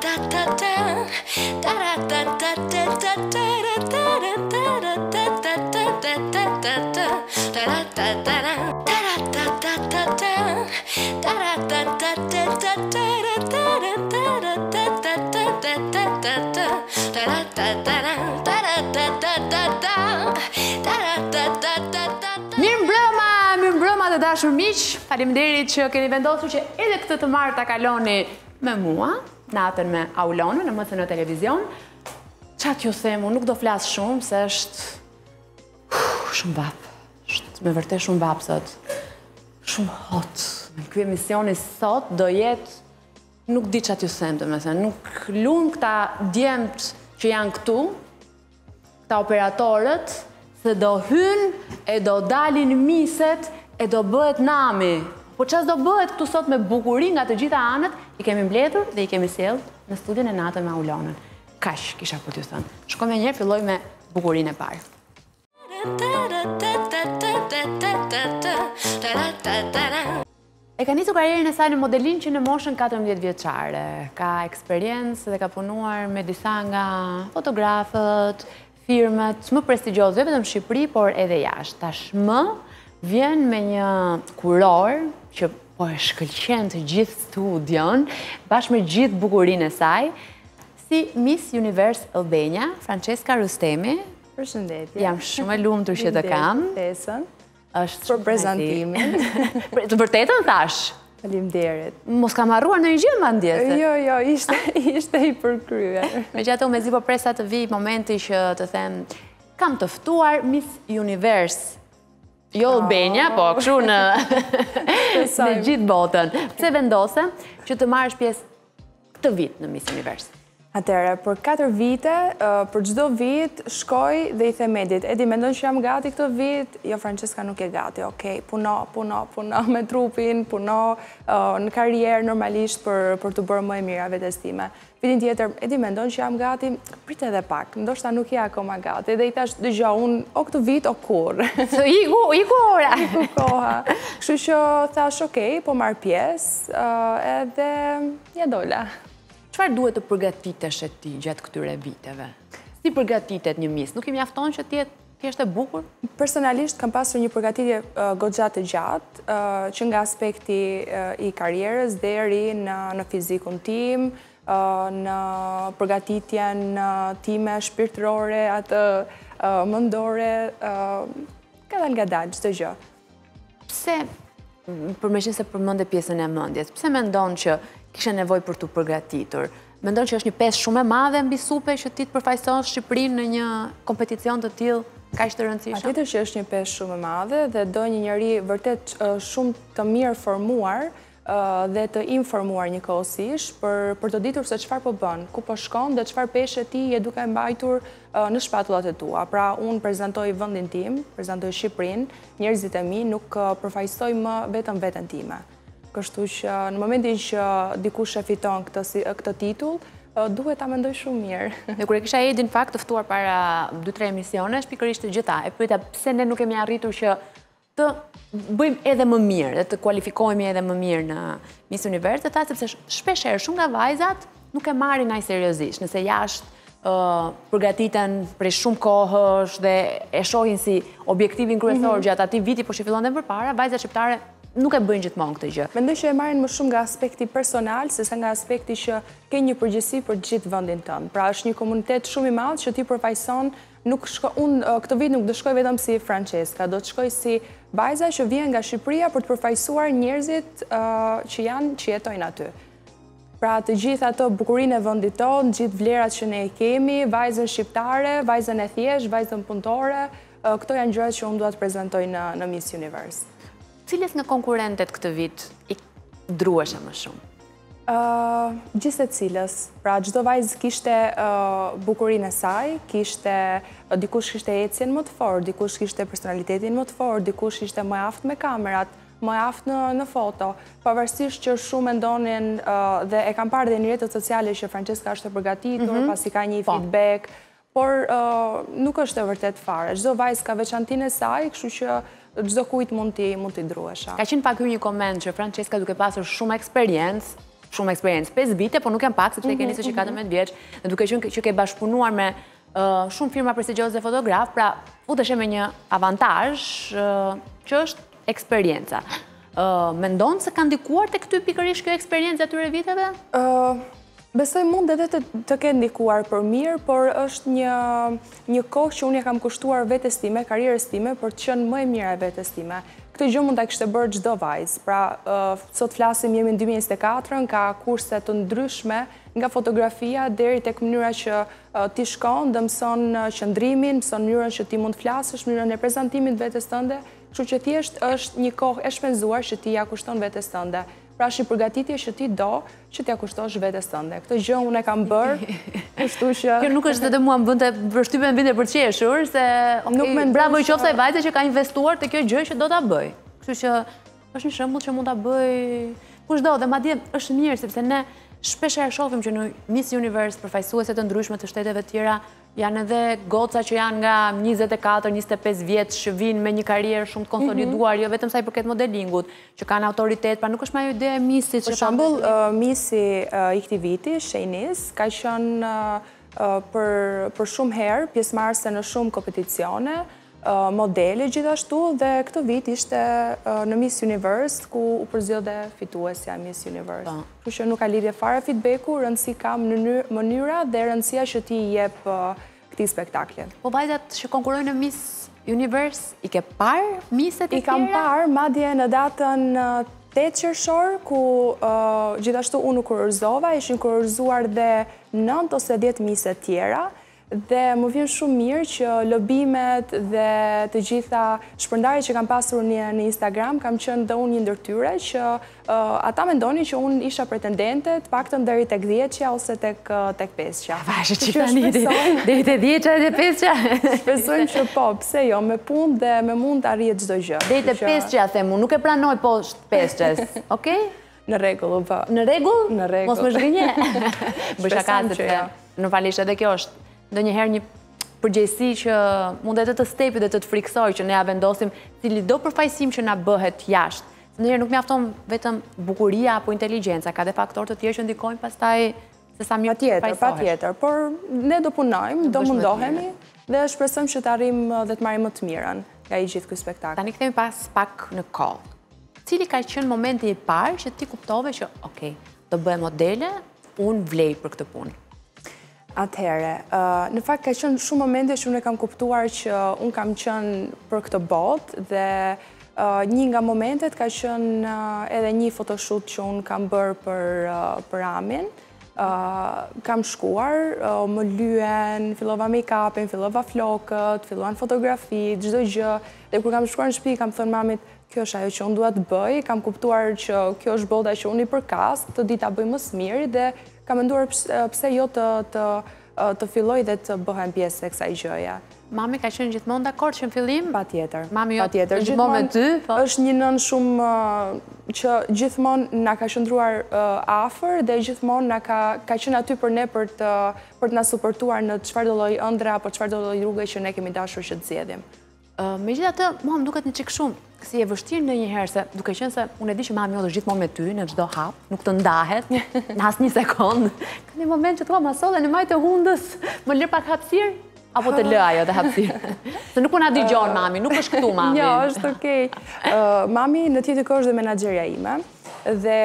Mirëmbrëma të dashur miq, faleminderit që keni vendosur që edhe këtë të martë ta kaloni me mua, natën me Aulonën, në mësën në televizion. Qatë ju themu, nuk do flasë shumë, se është shumë vapë. është me vërtet shumë vapë sot. Shumë hot. Në ky emisioni sot do jetë, nuk di qatë ju them të me thënë, nuk lumë këta djemët që janë këtu, këta operatorët, se do hynë e do dalin miset e do bëhet nami. Po qas do bëhet këtu sot me bukurin nga të gjitha anët, i kemi mbledhur dhe i kemi sjellë në studion e natën me Aulonën. Kash, kisha për t'ju thënë. Shkoj me njerë, filloj me bukurin e parë. E ka nisur karrierën e saj në modelin që në moshën 14 vjeçare. Ka eksperiencë dhe ka punuar me disa nga fotografët, firmat më prestigjioze, vetëm në Shqipëri, por edhe jashtë. Tashmë vjen me një kuror që po e shkëlqen të gjithë studion, bashkë me gjithë bukurinë e saj, si Miss Universe Albania, Francesca Rustemi. Përshëndetje. Jam shumë e lumtur që të kam. Është për prezantimin. Të vërtetën thash? Faleminderit. Mos kam harruar në një gjë mandjese. Jo, ishte i përkryer. Megjithatë me zi po presa të vi momenti që të them kam të ftuar Miss Universe. Jo Albania, po kështu në gjithë botën. Pse vendose që të marrësh pjesë këtë vit në Miss Universe? Atëre, për 4 vite, për çdo vit, shkoj dhe i them Edit. Edi, mendon që jam gati këtë vit? Jo, Francesca nuk e gati. Okej, puno me trupin, puno në karrierë normalisht për të bërë më e mira vetes time. Vitin tjetër, Edi, mendon që jam gati? Prit edhe pak, ndoshta nuk je akoma gati. Dhe i thash, dëgjoj, unë o këtë vit o kur. Iku ora. Iku koha. Kështu që thash, okej, po marr pjesë, edhe ja dola. Çfarë duhet të përgatitesh e ti gjatë këtyre viteve? Si përgatitet një Miss? Nuk i mjafton që t'jesh e bukur? Personalisht kam pasur një përgatitje goxha të gjatë, që nga aspekti i karrierës deri në fizikun tim, në përgatitjen time shpirtërore, atë mendore, ka dalë ngadalë çdo gjë. Pse, përmeqense përmende pjesën e mendjes, pse mendon që kishe nevojë për t'u përgatitur? Mendon që është një pesë shumë e madhe mbi supe që ti të përfaqëson Shqipërinë në një kompeticion të tillë kaq të rëndësishëm? Patjetër që është një pesë shumë e madhe dhe do një njeri vërtet shumë të mirë formuar dhe të informuar njëkohësisht për të ditur se çfarë po bën, ku po shkon dhe çfarë peshë ti je duke mbajtur në shpatullat e tua. Pra, unë prezantoj vendin tim, prezantoj Shqipërinë, njerëzit e mi nuk përfaqësoj më vetëm veten time. Kështu që në momentin që dikush e fiton këtë titull, duhet ta mendoj shumë mirë. Dhe kur e kisha Edin fakt të ftuar para 2-3 emisionesh, pikërisht të gjitha, e pyeta pse ne nuk kemi arritur që të bëjmë edhe më mirë, dhe të kualifikohemi edhe më mirë në Miss Universe, tha sepse shpeshherë shumë nga vajzat nuk e marrin aq seriozisht, nëse jashtë përgatiten prej shumë kohësh dhe e shohin si objektivin kryesor gjatë atij viti po që fillonte përpara, vajzat shqiptare nuk e bëjnë gjithmonë këtë gjë. Mendoj që e marrin më shumë nga aspekti personal, sesa nga aspekti që ke një përgjegjësi për gjithë vendin tënd. Pra është një komunitet shumë i madh që ti përfaqëson, unë këtë vit nuk do shkoj vetëm si Francesca, do të shkoj si vajza që vjen nga Shqipëria për të përfaqësuar njerëzit që jetojnë aty. Pra të gjithë ato bukurinë e vendit tonë, gjithë vlerat që ne kemi, vajzën shqiptare, vajzën e thjeshtë, vajzën punëtore, këto janë gjërat që unë dua të prezantoj në Miss Universe. Cilës nga konkurentet këtë vit i drueshe më shumë? Gjithse cilës. Pra, çdo vajzë kishte bukurinë e saj, dikush kishte ecjen më të fortë, dikush kishte personalitetin më të fortë, dikush ishte më aftë me kamerat, më aftë në foto. Pavarësisht që shumë mendonin dhe e kam parë dhe në rrjetet sociale që Francesca është e përgatitur, pasi ka një feedback, por nuk është e vërtet fare. Çdo vajzë ka veçantinë e saj, kështu që çdo kujt mund t'i druesha. Ka qenë pak një koment që Francesca duke pasur shumë eksperiencë, shumë eksperiencë, 5 vite, po nuk jam pak, sepse ke nisë që 14 vjeç, dhe duke qenë që ke bashkëpunuar me shumë firma prestigjioze fotograf, pra futeshe me një avantazh që është eksperienca. Mendon se ka ndikuar tek ty pikërisht kjo eksperiencë atyre viteve? Besoj mund edhe të ketë ndikuar për mirë, por është një kohë që unë ja kam kushtuar vetes time, karrierës time, për të qenë më e mira e vetes time. Këtë gjë mund ta kishte bërë çdo vajzë. Pra, sot flasim jemi në 2024, ka kurse të ndryshme nga fotografia deri tek mënyra që ti shkon, dhe mëson qëndrimin, mëson mënyrën që ti mund të flasësh, mënyrën e prezantimit vetes tënde, kështu që thjesht është një kohë e shpenzuar që ti ja kushton vetes tënde. Pra është një përgatitje që ti do që t'ja kushtosh vetes tënde. Këtë gjë unë e kam bërë, kështu që... Kjo nuk është edhe mua më bënte përshtypjen vinte për qeshur, se bravo i qoftë ai vajze që ka investuar te kjo gjë që do ta bëj. Kështu që është një shembull që mund ta bëj kushdo, dhe madje është mirë sepse ne shpesh e shohim që në Miss Universe përfaqësuese të ndryshme të shteteve tjera janë edhe goca që janë nga 24-25 vjeç që vinë me një karrierë shumë të konsoliduar, jo vetëm sa i përket modelingut, që kanë autoritet, pra nuk është më ajo ide e Missit. Për shembull, Missi i këtij viti, Shejnis, ka qenë për shumë herë pjesëmarrëse në shumë kompeticione, modele gjithashtu, dhe këtë vit ishte në Miss Universe, ku u përzgjedhte fituesja e Miss Universe. Kështu që nuk ka lidhje fare feedbacku, rëndësi ka mënyra dhe rëndësia që ti jep këtij spektakli. Po vajzat që konkurrojnë në Miss Universe, i ke parë Misset e tjera? I kam parë, madje në datën 8 qershor, ku gjithashtu unë u kurorëzova, ishin kurorëzuar dhe 9 ose 10 Misset tjera. Dhe më vjen shumë mirë që lobimet dhe të gjitha shpërndarjet që kam pasur në Instagram, kam qenë dhe unë një ndër tyre, që ata mendonin që unë isha pretendente, të paktën deri tek 10-qa ose tek 5-qa. Vashë që tani deri te 10-qa dhe 5-qa. Shpresojmë që po, pse jo, me punë dhe me mund të arrihet çdo gjë. Deri te 5-qa them unë, nuk e pranoj poshtë 5-qes. Okej? Në rregull, po. Në rregull? Në rregull. Mos më zhgënje. Bëj shaka sepse normalisht edhe kjo është ndonjëherë një përgjegjësi që mund edhe të stepi dhe të frikësoj, që ne ja vendosim cili do përfaqësim që na bëhet jashtë. Ndonjëherë nuk mjafton vetëm bukuria apo inteligjenca, ka dhe faktorë të tjerë që ndikojnë pastaj se sa mirë përfaqësohesh. Patjetër, por ne do punojmë, do mundohemi dhe shpresojmë që të arrijmë dhe të marrim më të mirën nga i gjithë ky spektakël. Tani kthehemi pas pak në kohë. Cili ka qenë momenti i parë që ti kuptove që okay, do bëhem modele, unë vlej për këtë punë? Atëhere, në fakt ka qenë shumë momente që unë e kam kuptuar që unë kam qenë për këtë botë, dhe një nga momentet ka qenë edhe një photoshoot që unë kam bërë për Amin. Kam shkuar, më lyen, fillova make-upin, fillova flokët, filluan fotografi, çdo gjë, dhe kur kam shkuar në shtëpi kam thënë mamit, kjo është ajo që unë dua të bëj, kam kuptuar që kjo është bota që unë i përkas, të di ta bëj më së miri, dhe kam menduar pse jo të filloj dhe të bëhem pjesë e kësaj gjëje. Mami ka qenë gjithmonë dakord që në fillim? Patjetër. Mami jo gjithmonë me ty? Është një nën shumë që gjithmonë na ka qëndruar afër, dhe gjithmonë ka qenë aty për ne për të na suportuar në çfarëdo lloj ëndre apo çfarëdo lloj rruge që ne kemi dashur që të zgjedhim. Megjithatë, mua më duket një çik shumë si e vështirë ndonjëherë, se duke qenë se unë e di që mami jote është gjithmonë me ty në çdo hap, nuk të ndahet në asnjë sekond. Ka një moment që thua masolle në majtë e hundës, më lër pak hapësirë, apo të lë ajo të hapësirë. Se nuk na dëgjon mami, nuk është këtu mami. Jo, është okay. Mami në tjetër kohë është dhe menaxherja ime, dhe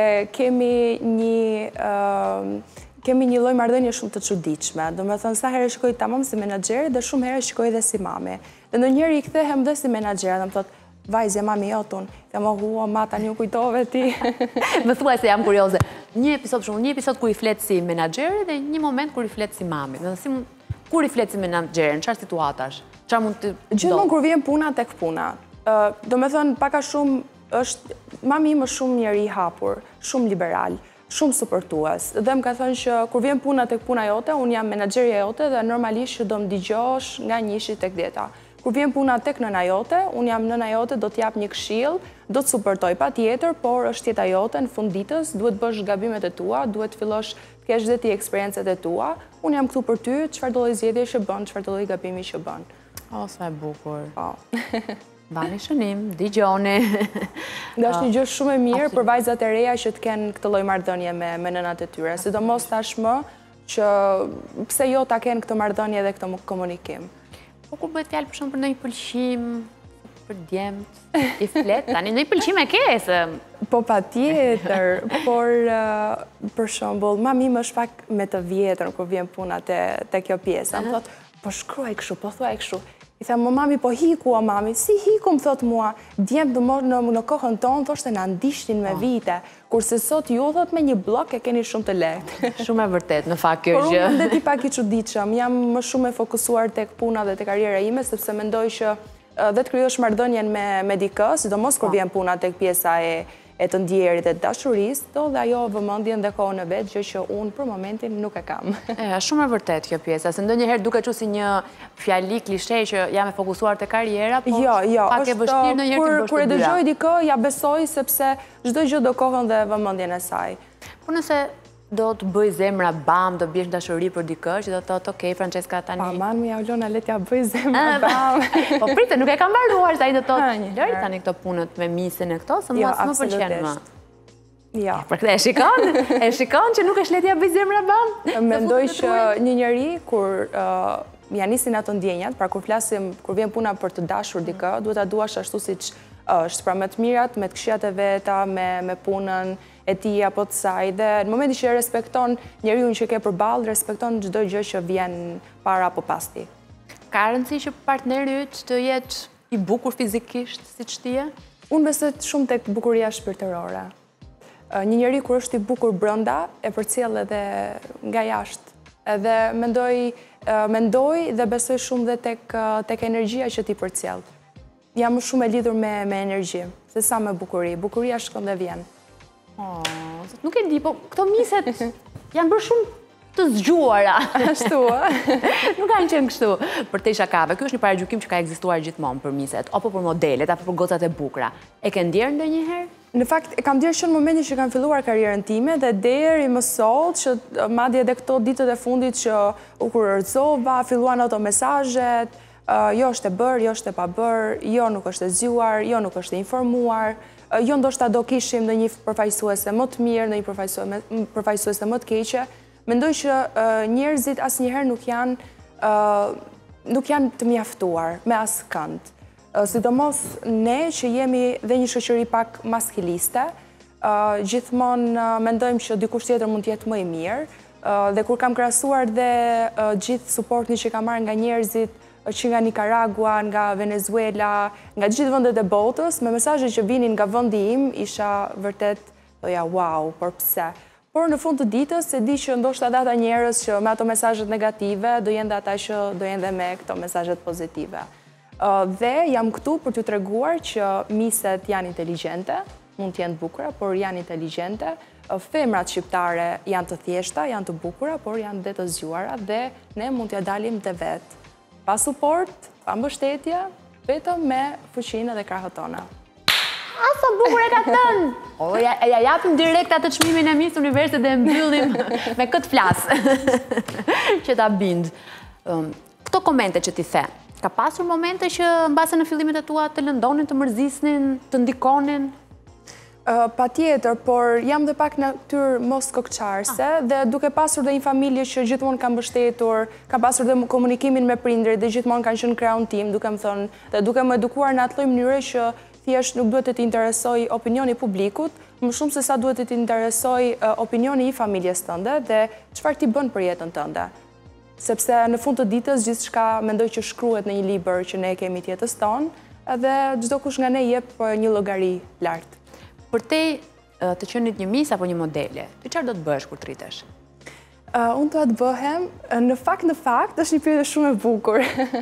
kemi një lloj marrëdhënie shumë të çuditshme. Domethënë sa herë shikoj tamam si menaxher dhe shumë herë shikoj edhe si mami. Dhe ndonjëherë i kthehem dhe si menaxher, dhe më thotë, vajzë, mami jotun. Jam ma tani u kujtove ti. Më thuaj se jam kurioze. Një episod kur i flet si menaxher dhe një moment kur i flet si mami. Kur i flet si menaxher, në çfarë situatash? Çfarë mund të gjithmonë kur vjen puna tek puna. Domethënë pak a shumë është mami im është shumë njeri i hapur, shumë liberal, shumë suportues. Dhe më ka thënë që kur vjen puna tek puna jote, unë jam menaxherja jote dhe normalisht që do më dëgjosh nga 1 tek 10. Kur vjen puna tek nëna jote, unë jam nëna jote, do t'jap një këshill, do të suportoj patjetër, por është jeta jote në fund ditës, duhet bësh gabimet e tua, duhet fillosh të kesh dhe ti eksperiencet e tua. Unë jam këtu për ty, çfarëdo lloj zgjedhje që bën, çfarëdo lloj gabimi që bën. O, sa e bukur. Po. Bani shënim, digjoni. Dhe është një gjë shumë e mirë për vajzat e reja që të kenë këtë lloj marrëdhënie me nënat e tyre, sidomos tashmë që pse jo ta kenë këtë marrëdhënie dhe këtë komunikim. Po kur bëhet fjalë për shembull për ndonjë pëlqim, për djemt, i flet, tani ndonjë pëlqim e ke se po patjetër, por për shembull, mami më është pak me të vjetër kur vjen puna te kjo pjesë. Më thotë, po shkruaj kështu, po thuaj kështu. I them, mami, po hiku, o mami, si hiku, më thot mua, djemë në kohën tonë, thoshte në ndishtin me vite, kurse sot ju thot me një blok e keni shumë të lehtë. Shumë e vërtet, në fakt kjo gjë. Por unë dhe ti pak i çuditshëm, jam më shumë e fokusuar tek puna dhe tek karriera ime, sepse mendoj që dhe të krijosh marrëdhënien me dikë, sidomos kur vjen puna tek pjesa e të ndjerit e dashurisë, do dhe ajo vëmendjen dhe kohën e vet, gjë që unë për momentin nuk e kam. Shumë e vërtet kjo pjesa, se ndonjëherë duket që si një fjali klishe që jam e fokusuar te karriera, po pak e vështirë ndonjëherë të bësh të dyja. Kur e dëgjoj dikë, ja besoj sepse çdo gjë do kohën dhe vëmendjen e saj. Po nëse do të bëj zemra bam, do bjesh dashuri për dikë, që do të thotë, okej, Francesca tani... Pa, man, ja Olona, le t'ja bëj zemra bam. Po pritë, nuk e kam mbaruar, se ai do të thotë, lëri tani këto punët me misën e këto, se mua s'më pëlqen më. Jo. Për këtë e shikon që nuk është le t'ja bëj zemra bam? Mendoj që një njeri, kur ja nisin ato ndjenjat, pra kur flasim, kur vjen puna për të dashur dikë, duhet ta duash ashtu siç është, pra me të mirat, me të këqijat e veta, me punën e tij apo të saj, dhe në momentin që respekton njeriu që ke përballë, respekton çdo gjë që vjen para apo pas tij. Ka rëndësi që partneri yt të jetë i bukur fizikisht, siç ti je? Unë besoj shumë tek bukuria shpirtërore. Një njeri kur është i bukur brenda, e përcjell edhe nga jashtë. Edhe mendoj dhe besoj shumë dhe tek energjia që ti përcjell. Jam më shumë e lidhur me energji, se sa me bukuri. Bukuria shkon dhe vjen. Nuk e di, po këto miset janë bërë shumë të zgjuara. Ashtu, Nuk kanë qenë kështu. Për te shakave, kjo është një paragjykim që ka ekzistuar gjithmonë për miset, apo për modelet, apo për gocat e bukura. E ke ndjerë ndonjëherë? Në fakt, e kam ndjerë që në momentin që kam filluar karrierën time, dhe deri më sot, që madje edhe këto ditët e fundit që u kurorëzova, filluan ato mesazhet, jo është e bërë, jo është e pa bërë, jo nuk është e zgjuar, jo nuk është e informuar, jo ndoshta do kishim në një përfaqësuese më të mirë, në një përfaqësuese më të keqe. Mendoj që njerëzit asnjëherë nuk janë të mjaftuar me askënd. Sidomos ne që jemi dhe një shoqëri pak maskiliste, gjithmonë mendojmë që dikush tjetër mund të jetë më i mirë, dhe kur kam krahasuar dhe gjithë suportin që kam marrë nga njerëzit që nga Nicaragua, nga Venezuela, nga gjithë vendet e botës, me mesazhe që vinin nga vendi im, isha vërtet, doja, wow, por pse? Por në fund të ditës, e di që ndoshta ata njerëz që me ato mesazhet negative, do jenë dhe ata që do jenë dhe me këto mesazhet pozitive. Dhe jam këtu për t'ju treguar që miset janë inteligjente, mund të jenë të bukura, por janë inteligjente. Femrat shqiptare janë të thjeshta, janë të bukura, por janë dhe të zgjuara, dhe ne mund t'ja dalim të vetë. Pa suport, pa mbështetje, vetëm me fuqinë dhe krahët tona. Sa bukur e ka thënë! Ja japim direkt atë çmimin e Miss Universit dhe mbyllim me këtë flasë që ta bind. Këto komente që ti the, ka pasur momente që mbase në fillimet e tua të lëndonin, të mërzisnin, të ndikonin? Patjetër, por jam dhe pak natyrë mos kokçarse, dhe duke pasur dhe një familje që gjithmonë kam mbështetur, kam pasur dhe komunikimin me prindrit dhe gjithmonë kanë qenë krahun tim, duke më thënë, dhe duke më edukuar në atë lloj mënyre që thjesht nuk duhet të të interesoj opinioni publikut, më shumë se sa duhet të të interesoj opinioni i familjes tënde dhe çfarë ti bën për jetën tënde. Sepse në fund të ditës gjithçka mendoj që shkruhet në një libër që ne kemi të jetës tonë, dhe çdo kush nga ne jep një llogari lart. Për te të qenit një mis apo një modele, ti çfarë do të bësh kur të rritesh? Unë do të bëhem, në fakt, është një pyetje shumë e bukur.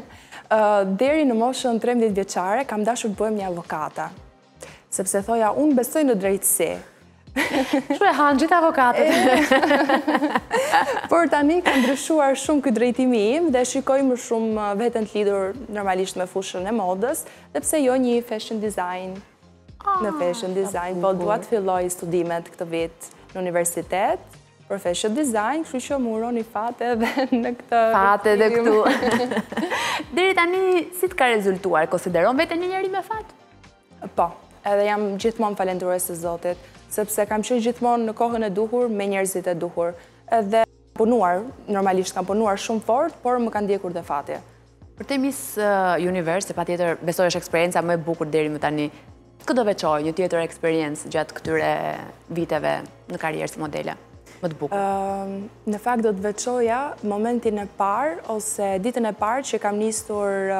Deri në moshën 13 vjeçare kam dashur të bëhem një avokate. Sepse thoja, unë besoj në drejtësi. Shu e hanë gjithë avokatët. Por tani kam ndryshuar shumë ky drejtimi im dhe shikoj më shumë veten të lidhur normalisht me fushën e modës, dhe pse jo një fashion design. Në fashion design, po dua të filloj studimet këtë vit në universitet, fashion design, kështu që më uroni fate edhe në këtë... Fate edhe këtu. Deri tani, si të ka rezultuar? Konsideron vete një njeri me fat? Po, edhe jam gjithmonë falenderuese e Zotit, sepse kam qenë gjithmonë në kohën e duhur, me njerëzit e duhur. Edhe punuar, normalisht kam punuar shumë fort, por më kanë ndjekur dhe fati. Për te Miss Universe, pa tjetër, besoj është eksperienca më e bukur deri më tani, këtë do veçoj një tjetër eksperiencë gjatë këtyre viteve në karrierë si modele? Më të bukur. Në fakt do të veçoja momentin e parë, ose ditën e parë që kam nisur,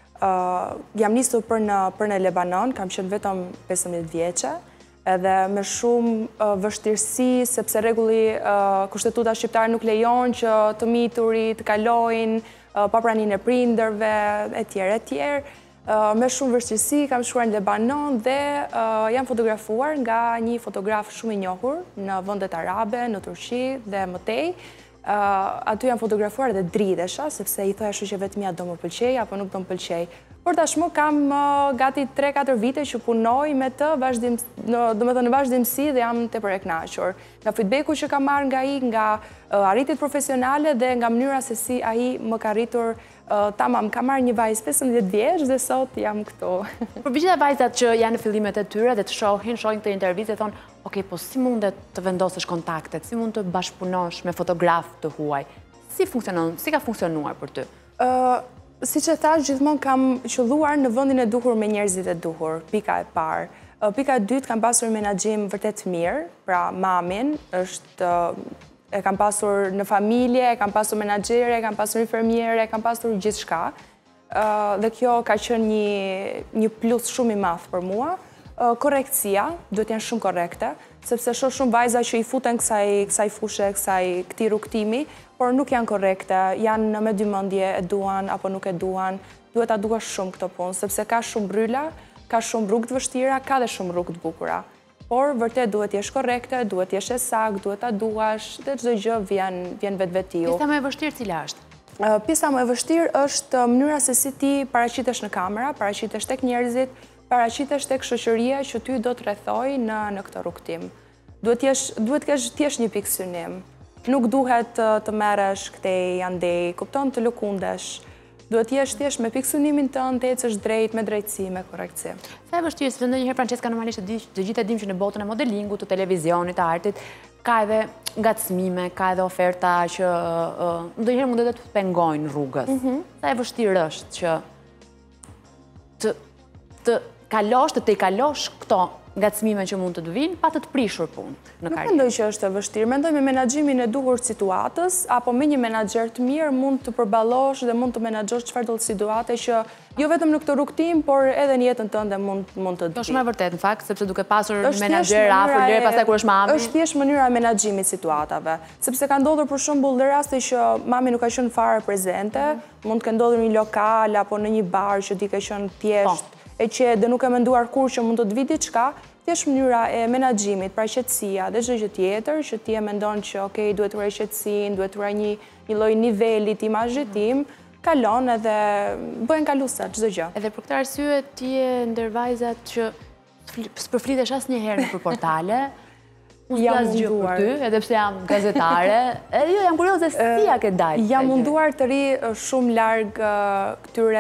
jam nisur për në Lebanon, kam qenë vetëm 15 vjeqe, edhe me shumë vështirësi, sepse rregulli kushtetuta shqiptare nuk lejon që të miturit të kalojnë pa praninë e prindërve, etj. Me shumë vështirësi kam shkuar në Lebanon dhe jam fotografuar nga një fotograf shumë i njohur në vendet arabe, në Turqi dhe mëtej. Aty jam fotografuar dhe dridhesha, sepse i thoja që vetëm ja do më pëlqej apo nuk do më pëlqej. Por tashmë kam gati 3-4 vite që punoj me të, në vazhdimsi dhe jam tepër e kënaqur. Nga feedbacku që kam marrë nga ai, nga arritjet profesionale dhe nga mënyra se si ai më ka arritur tamam, kam marrë një vajzë 15 vjeç dhe sot jam këtu. Për gjitha vajzat që janë në fillimet e tyre dhe të shohin këtë intervistë dhe thonë, ok, po si mundet të vendosësh kontaktet, si mund të bashkëpunosh me fotograf të huaj? Si funksionon, si ka funksionuar për ty? Si që thash, gjithmonë kam qëlluar në vendin e duhur me njerëzit e duhur, pika e parë. Pika e dytë, kam pasur menaxhim vërtet mirë, pra mamin, e kam pasur në familje, e kam pasur menaxhere, e kam pasur infermiere, e kam pasur gjithçka. Dhe kjo ka qenë një plus shumë i madh për mua. Korrektësia, duhet janë shumë korrekte, sepse shoh shumë vajza që i futen kësaj fushe, këtij rrugtimi, por nuk janë korrekte, janë me dy mendje, e duan apo nuk e duan. Duhet ta duash shumë këtë punë, sepse ka shumë bryla, ka shumë rrugë të vështira, ka dhe shumë rrugë të bukura. Por vërtet duhet jesh korrekte, duhet jesh e saktë, duhet ta duash, dhe çdo gjë vjen vetvetiu. Pjesa më e vështirë cila është? Pjesa më e vështirë është mënyra se si ti paraqitesh në kamera, paraqitesh tek njerëzit, paraqitesh tek shoqëria që ty do të rrethoj në këtë rrugtim. Duhet kesh një pikë synim. Nuk duhet të merresh këtej andej, kupton, të lëkundesh. Duhet jesh thjesht me pikë synimin tënd, të ecësh drejt, me drejtësi, me korrektësi. Sa e vështirë, sepse ndonjëherë Francesca normalisht të gjithë e dim që në botën e modelingut, të televizionit, të artit, ka edhe ngacmime, ka edhe oferta që ndonjëherë mund të pengojnë rrugës. Sa e vështirë është që të i kalosh këto ngacmime që mund të vinë, pa të prishur punë në karrierë. Nuk mendoj që është e vështirë. Mendoj me menaxhimin e duhur situatës, apo me një menaxher të mirë mund të përballosh dhe mund të menaxhosh çfarëdo situate që jo vetëm në këtë rrugtim, por edhe në jetën tënde mund të Do shumë e vërtet në fakt, sepse duke pasur një menaxher afër lirë, pastaj kur është mami. Është thjesht mënyra e menaxhimit situatave, sepse ka ndodhur për shembull në raste që mami nuk ka qenë fare prezente, mund të ndodhur në një lokal apo në një bar që ti ke qenë thjesht e që dhe nuk e menduar kur që mund të të vi diçka, thjesht mënyra e menaxhimit, pra qetësia dhe çdo gjë tjetër që ti e mendon që okay, duhet të ruaj qetësinë, duhet të ruaj një lloj niveli të imazhit tim, kalon edhe bëhen kaluese çdo gjë. Edhe për këtë arsye ti je ndër vajzat që s'përflitesh asnjëherë nëpër portale. Unë s'las gjë për ty, edhe pse jam gazetare, edhe jo jam kurioze si ja ke dalë. Jam munduar të ri shumë larg këtyre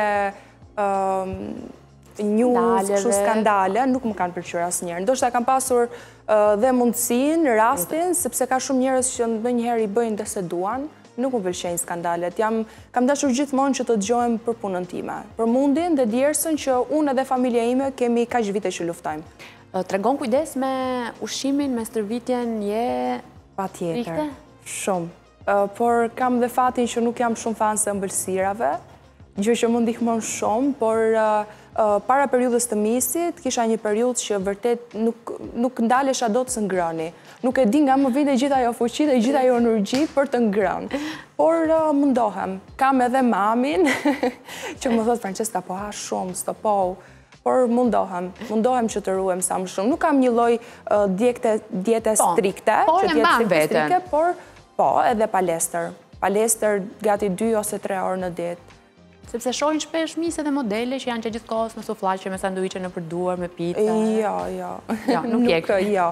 news, kështu skandale, nuk më kanë pëlqyer asnjëherë. Ndoshta kam pasur dhe mundësinë, rastin, sepse ka shumë njerëz që ndonjëherë i bëjnë dhe se duan, nuk më pëlqejnë skandalet. Kam dashur gjithmonë që të dëgjojmë për punën time, për mundin dhe djersën që unë edhe familja ime kemi kaq vite që luftojmë. Tregon kujdes me ushqimin, me stërvitjen, je patjetër. Shumë. Por kam dhe fatin që nuk jam shumë fan se ëmbëlsirave, gjë që më ndihmon shumë, por para periudhës të misit, kisha një periudhë që vërtet nuk ndalesha dot së ngrëni. Nuk e di nga më vinte gjithë ajo fuqi dhe gjithë ajo energji për të ngrënë. Por mundohem. Kam edhe mamin që më thot Francesca, po ha shumë, stopohu. Por mundohem që të ruhem sa më shumë. Nuk kam një lloj diete strikte, që të jetë strikte, por po, edhe palestër. Palestër gati 2 ose 3 orë në ditë. Sepse shohin shpesh mise dhe modele që janë që gjithkohës me suflaqe, me sanduiqe në përduar, me pizza. Jo. Jo, nuk je. Jo.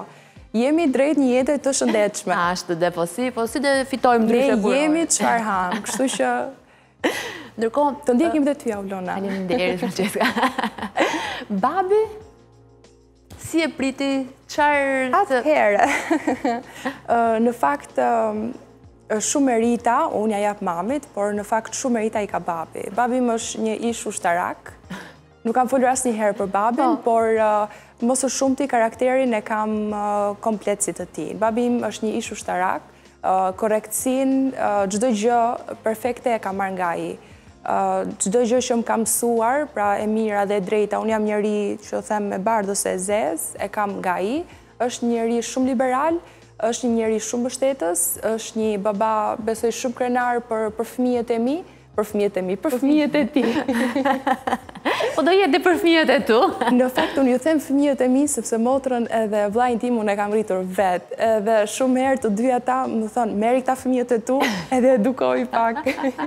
jemi drejt një jete të shëndetshme. Ashtu dhe po si dhe fitojmë ndryshe kurorë. Ne jemi çfarë ham, kështu që ndërkohë të ndjekim dhe ty Aulona. Faleminderit Francesca. Babi si e priti çfarë Atëherë, në fakt shumë merita, unë ja jap mamit, por në fakt shumë merita i ka babi. Babi më është një ish ushtarak. Nuk kam folur asnjëherë për babin, por mos së shumti karakterin e kam komplet si të tij. Babi im është një ish ushtarak, korrektësinë, çdo gjë perfekte e kam marrë nga ai. Çdo gjë që më ka mësuar, pra e mira dhe e drejta, unë jam njëri që them me bardhë ose e zezë, e kam nga ai. Është njëri shumë liberal, është një njëri shumë mbështetës, është një baba besoj shumë krenar për fëmijët e mi, për fëmijët e ti. Po do jetë dhe për fëmijët e tu? Në fakt, unë ju them fëmijët e mi, sepse motrën edhe vllajin tim unë e kam rritur vetë. Edhe shumë herë të dy ata më thonë, meri këta fëmijët e tu, edhe edukoj pak.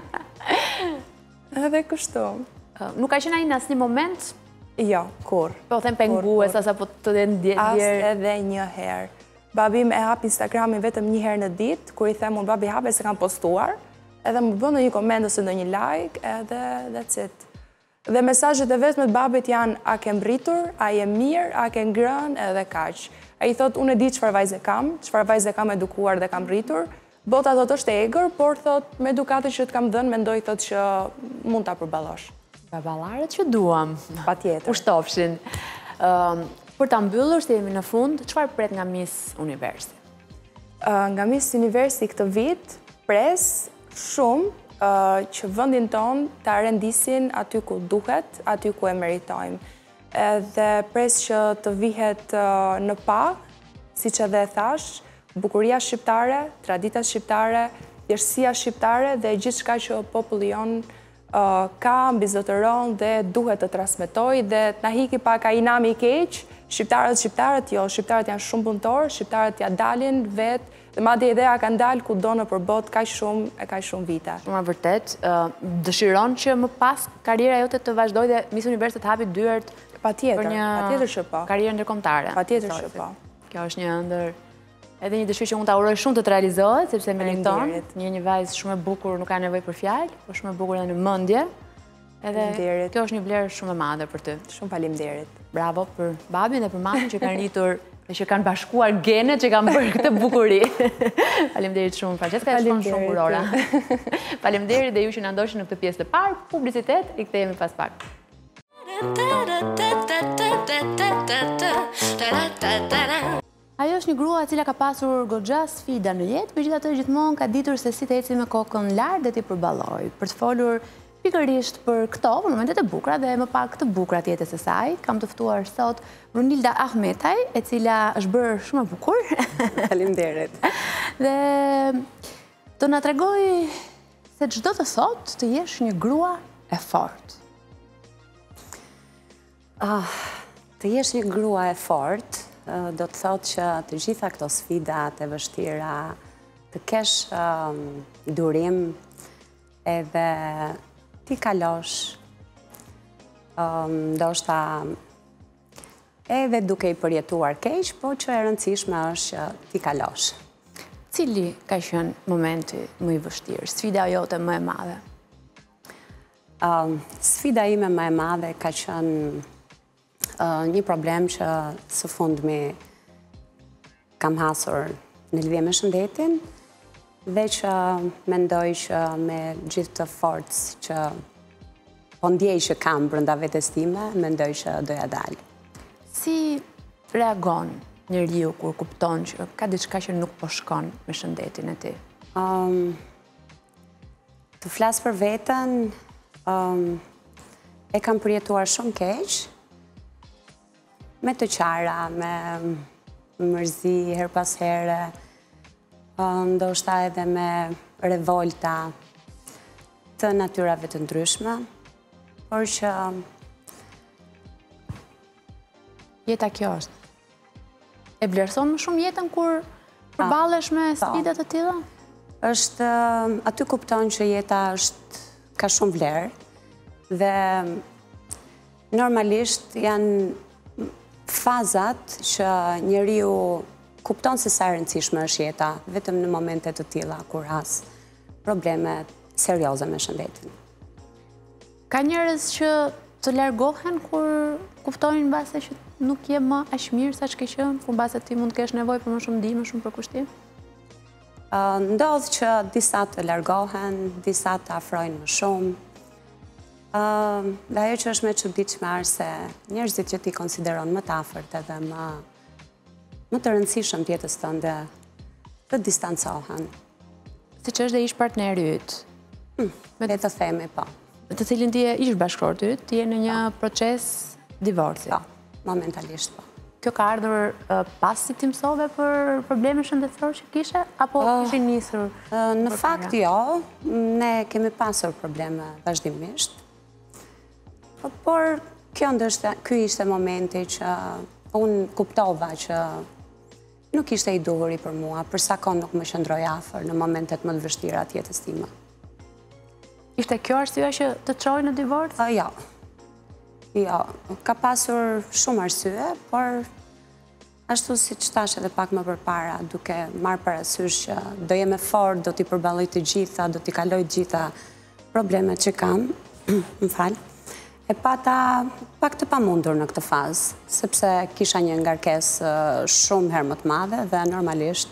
Edhe kështu. Nuk ka qenë ai në asnjë moment? Jo, kur. Po them pengues, asa po të dhe ndjerë? As edhe një herë. Babi më e hap Instagramin vetëm një herë në ditë, kur i them unë babi hape se kam postuar, edhe më bën një koment ose në një like, edhe that's it. Dhe mesazhet e vetme të babit janë a ke mbritur, a je mirë, a ke ngrënë, edhe kaq. Ai thot unë e di çfarë vajze kam edukuar dhe kam rritur. Bota thot është e egër, por thot me edukatën që të kam dhënë, mendoj thot që mund ta përballosh. Baballarët që duam. Patjetër. Ushtofshin. Për ta mbyllur, se jemi në fund, çfarë pret nga Miss Universi? Nga Miss Universi këtë vit, pres shumë që vendin tonë ta rendisin aty ku duhet, aty ku e meritojmë. Edhe pres që të vihet në pa, siç edhe e thash, bukuria shqiptare, tradita shqiptare, thjeshtësia shqiptare dhe gjithçka që populli jon ka mbizotëron dhe duhet të transmetoj dhe të na hiki pak ai nami i keq. Shqiptarët jo, shqiptarët janë shumë punëtorë, shqiptarët ja dalin vetë, dhe madje ideja kanë dalë kudo nëpër botë kaq shumë vite. Shumë vërtet, dëshiron që më pas karriera jote të vazhdojë dhe Miss Universi të hapi dyert patjetër që po. Karrierë ndërkombëtare. Patjetër që po. Kjo është edhe një dëshirë që unë ta uroj shumë të realizohet, sepse meriton. Një vajzë shumë e bukur nuk ka nevojë për fjalë, por shumë e bukur edhe në mendje. Edhe kjo është një vlerë shumë e madhe për ty. Shumë faleminderit. Bravo për babin dhe për mamin që kanë rritur dhe që kanë bashkuar genet që kanë bërë këtë bukuri. Faleminderit shumë, Francesca, e shumë urora. Faleminderit dhe ju që na ndoqni në këtë pjesë të parë, publicitet, i kthehemi pas pak. Ajo është një grua e cila ka pasur goxha sfida në jetë, megjithatë gjithmonë ka ditur se si të ecë me kokën lart dhe t'i përballojë. Për të folur pikërisht për këto, për momentet e bukura dhe më pak të bukura të jetës së saj, kam të ftuar sot Brunilda Ahmetaj, e cila është bërë shumë e bukur. Faleminderit. Dhe do na tregoj se çdo të thotë të jesh një grua e fortë. Të jesh një grua e fortë do të thotë që të gjitha këto sfidat e vështira të kesh durim edhe ti kalosh, ndoshta edhe duke i përjetuar keq, po që e rëndësishme është që ti kalosh. Cili ka qenë momenti më i vështirë, sfida jote më e madhe? Sfida ime më e madhe ka qenë një problem që së fundmi kam hasur në lidhje me shëndetin dhe që mendoj që me gjithë të forcë që po ndjej që kam brenda vetes time, mendoj që doja dalë. Si reagon njeriu kur kupton që ka diçka që nuk po shkon me shëndetin e tij? Të flas për veten, e kam përjetuar shumë keq, me të qara, me mërzi her pas here, ndoshta edhe me revolta të natyrave të ndryshme, por që jeta kjo është. E vlerëson më shumë jetën kur përballesh me sfida të tilla? Është aty kupton që jeta ka shumë vlerë dhe normalisht janë fazat që njeriu kupton se sa e rëndësishme është jeta, vetëm në momente të tilla kur has probleme serioze me shëndetin. Ka njerëz që të largohen kur kuptojnë mbase që nuk je më aq mirë sa që ke qenë, kur mbase ti mund të kesh nevojë për më shumë ndihmë, më shumë përkushtim? Ndodh që disa të largohen, disa të afrojnë më shumë. Dhe ajo që është më e çuditshme është se njerëzit që ti konsideron më të afërt edhe më të rëndësishëm të jetës tënde të distancohen. Siç është dhe ish partneri yt. Le të themi po. Me të cilin ti je ish bashkëshorti yt, ti je në një proces divorci. Po, momentalisht po. Kjo ka ardhur pas si ti mësove për probleme shëndetësore që kishe, apo kishe nisur? Në fakt jo, ne kemi pasur probleme vazhdimisht, por ky ishte momenti që unë kuptova që nuk ishte i duhuri për mua, për sa kohë nuk më qëndroj afër në momentet më të vështira të jetës time. Ishte kjo arsyeja që të çoi në divorc? Jo, ka pasur shumë arsye, por ashtu si që tash edhe pak më përpara, duke marrë parasysh që do jem e fortë, do t'i përballoj të gjitha, do t'i kaloj të gjitha problemet që kam, më fal, e pata pak të pamundur në këtë fazë, sepse kisha një ngarkesë shumë herë më të madhe dhe normalisht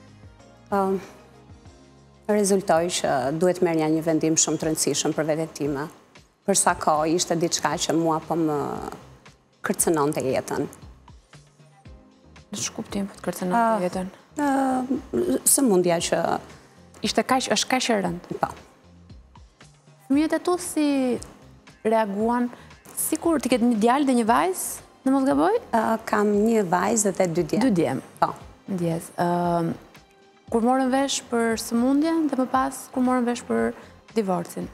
rezultoi që duhet merrja një vendim shumë të rëndësishëm për veten time. Për sa kohë ishte diçka që mua po më kërcënonte jetën. Në shkuptim po të kërcënonte jetën? Sëmundja që... është kaq e rëndë? Po. Fëmijët e tu si reaguan, sikur ti ketë një djalë dhe një vajzë, në mos gaboj? Kam një vajzë dhe 2 djemë. 2 djemë? Po. Ndjes. Kur morën vesh për sëmundjen dhe më pas kur morën vesh për divorcin?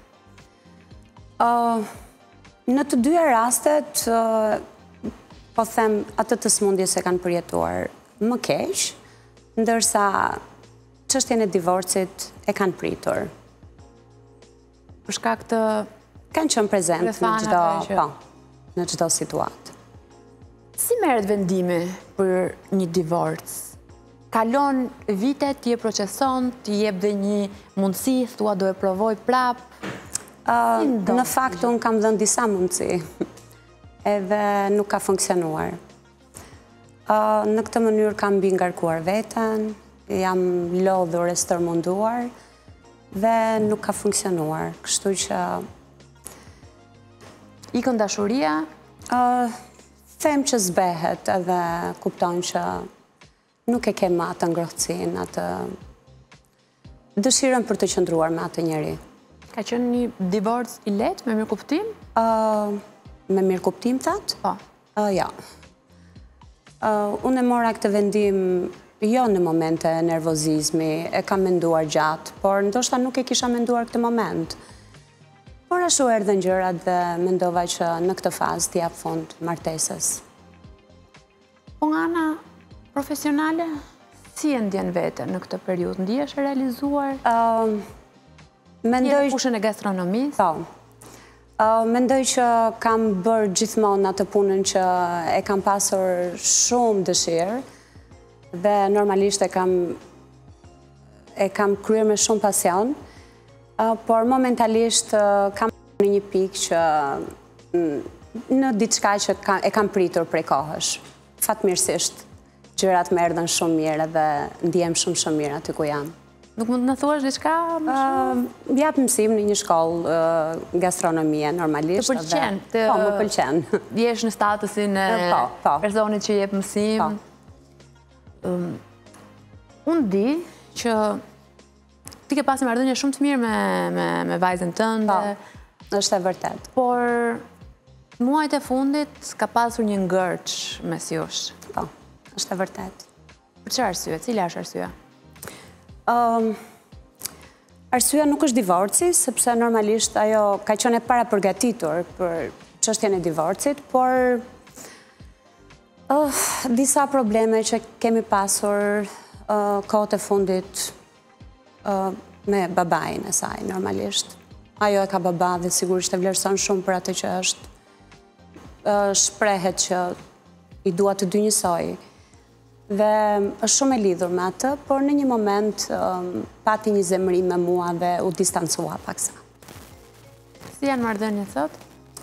Në të dyja rastet, po them atë të sëmundjes e kanë përjetuar më keq, ndërsa çështjen e divorcit e kanë pritur. Për shkak të... Kanë qenë prezent në çdo situatë. Si merret vendimi për një divorc? Kalon vite, ti e proceson, ti jep dhe një mundësi, thua do e provoj prap? Në fakt, unë kam dhënë disa mundësi, edhe nuk ka funksionuar. Në këtë mënyrë kam mbi ngarkuar veten, jam lodhur e stërmunduar, dhe nuk ka funksionuar. Kështu që... Ikën dashuria? Them që zbehet edhe kupton që nuk e kem atë ngrohtësinë, atë dëshirën për të qëndruar me atë njeri. Ka qenë një divorc i lehtë, me mirëkuptim? Me mirëkuptim, thatë? Po. Ja. Unë e mora këtë vendim jo në momente e nervozizmi, e kam menduar gjatë, por ndoshta nuk e kisha menduar këtë moment. Por ashtu erdhën gjërat dhe mendova që në këtë fazë t'jap fund martesës. Po nga ana profesionale, si e ndjen veten në këtë periudhë? Ndihesh e realizuar? Mendoj fushën e gastronomisë? Po. Mendoj që kam bërë gjithmonë atë punën që e kam pasur shumë dëshirë dhe normalisht e kam kryer me shumë pasion, por momentalisht kam në një pikë që në diçka që e kam pritur prej kohësh. Fatmirësisht, gjërat më erdhën shumë mirë dhe ndihem shumë mirë aty ku jam. Nuk mund të na thuash diçka më shumë? Jap mësim në një shkollë gastronomie normalisht. Të pëlqen? Po, më pëlqen. Jesh në statusin e personit që jep mësim? Unë di që ti ke pasur marrëdhënie shumë të mirë me vajzën tënde. Po, është e vërtet. Por muajt e fundit ka pasur një ngërç mes jush. Po, është e vërtet. Për çfarë arsye? Cila është arsyeja? Arsyeja nuk është divorci, sepse normalisht ajo ka qenë e para përgatitur për çështjen e divorcit, por disa probleme që kemi pasur kohët e fundit me babain e saj, normalisht. Ajo e ka baba dhe sigurisht e vlerëson shumë për atë që është. Shprehet që i dua të dy njësoj. Dhe është shumë e lidhur me atë, por në një moment pati një zemërim me mua dhe u distancua paksa. Si janë marrëdhëniet sot?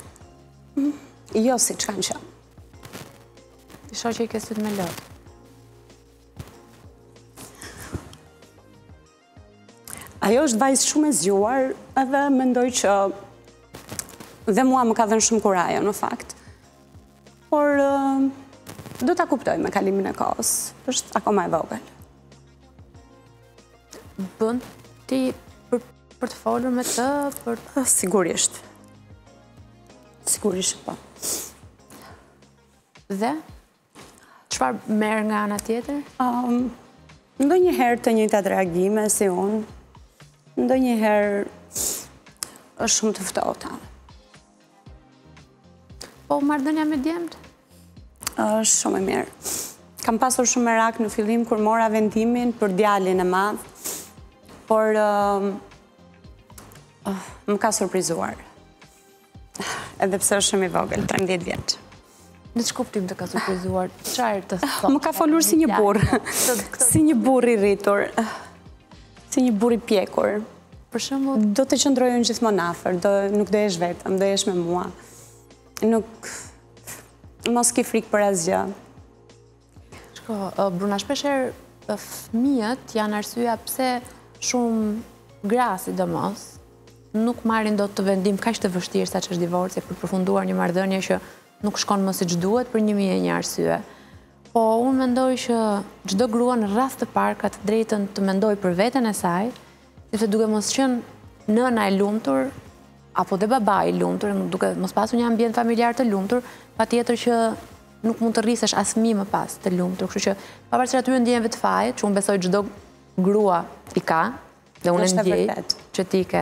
Jo si që kanë qënë. Ti shoqe i ke syt me lodh. Ajo është vajzë shumë e zgjuar edhe mendoj që dhe mua më ka dhënë shumë kurajo në fakt. Por do ta kuptoj me kalimin e kohës. Është akoma e vogël. Bën ti për të folur me të, Sigurisht. Sigurisht po. Dhe çfarë merr nga ana tjetër? Ndonjëherë të njëjtat reagime si unë. Ndonjëherë është shumë të ftohta. Po marrëdhënia me djemt? Është shumë e mirë. Kam pasur shumë merak në fillim kur mora vendimin për djalin e madh, por më ka surprizuar. Edhe pse është shumë i vogël, 13 vjeç. Në ç'kuptim të ka surprizuar? Çfarë të thotë? Më ka folur si një burr. Si një burr i rritur. Si një burr i pjekur. Për shembull, Do të qëndrojnë gjithmonë afër, nuk do jesh vetëm, do jesh me mua. Mos ki frikë për asgjë. shko, Bruna, shpeshherë fëmijët janë arsyeja pse shumë gra sidomos nuk marrin dot të vendim kaq të vështirë sa ç'është divorci për të përfunduar një marrëdhënie që nuk shkon më siç duhet për 1001 arsye. Po unë mendoj që çdo grua në rast të parë ka të drejtën të mendoj për veten e saj, sepse duke mos qenë nëna e lumtur apo dhe baba i lumtur, duke mos pasur një ambient familjar të lumtur, patjetër që nuk mund të rrisesh as fëmijë më pas të lumtur. Kështu që pavarësisht atyre ndjenjeve të fajit, që unë besoj çdo grua i ka, dhe unë ndjej që ti ke,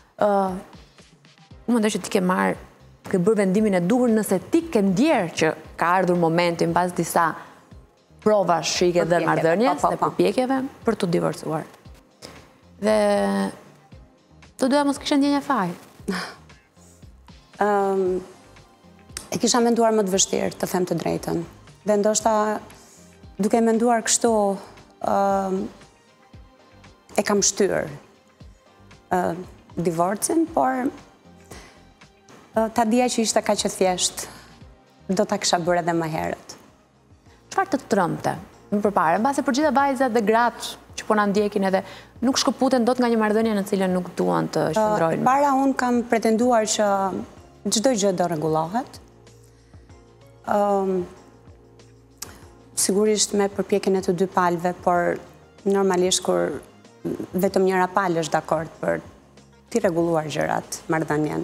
unë mendoj që ti ke bërë vendimin e duhur nëse ti ke ndjerë që ka ardhur momenti mbas disa provash që i ke dhënë marrëdhënies dhe përpjekjeve për të divorcuar. Dhe të doja mos kishe ndjenja faj. E kisha menduar më të vështirë, të them të drejtën. Dhe ndoshta duke menduar kështu e kam shtyrë divorcin, por ta dija që ishte kaq e thjesht, do ta kisha bërë edhe më herët. Çfarë të trëmte më përpara, mbase për gjitha vajzat dhe gratë që po na ndjekin edhe nuk shkëputen dot nga një marrëdhënie në cilën nuk duan të shndrojnë? Para unë kam pretenduar që çdo gjë do rregullohet. Sigurisht me përpjekjen e të dy palëve, por normalisht kur vetëm njëra palë është dakord për t'i rregulluar gjërat, marrëdhënien.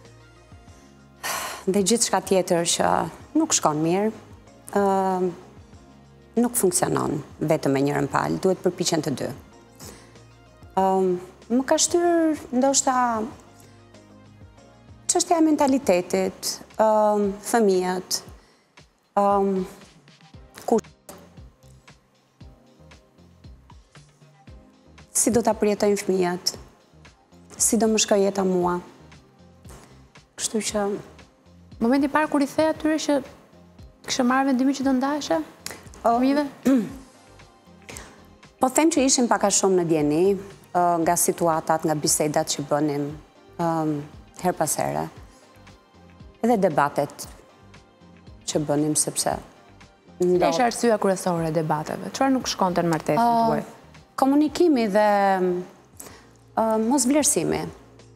Dhe gjithçka tjetër që nuk shkon mirë, nuk funksionon vetëm me njërën palë, duhet përpiqen të dy. Më ka shtyrë ndoshta çështja e mentalitetit, fëmijët, si do ta përjetojnë fëmijët, si do më shkojë jeta mua. Kështu që Momenti i parë kur i the atyre që kishe marrë vendimin që do ndaheshe? Fëmijëve? Po them që ishim pak a shumë në dieni, nga situatat, nga bisedat që bënim her pas here. Edhe debatet që bënim, sepse Cila ishte arsyeja kryesore e debateve? Çfarë nuk shkonte në martesën tuaj? Komunikimi dhe mosvlerësimi.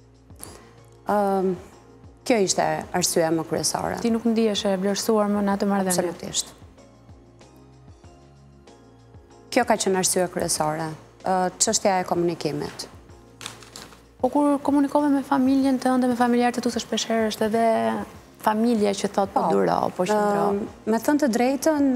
Kjo ishte arsyeja më kryesore. Ti nuk ndiheshe vlerësuar më në atë marrëdhënie? Absolutisht. Kjo ka qenë arsyeja kryesore. Çështja e komunikimit. Po kur komunikove me familjen tënde, me familjarët e tu, se shpeshherë është edhe familje që thot po duro, po qëndro. Me thënë të drejtën,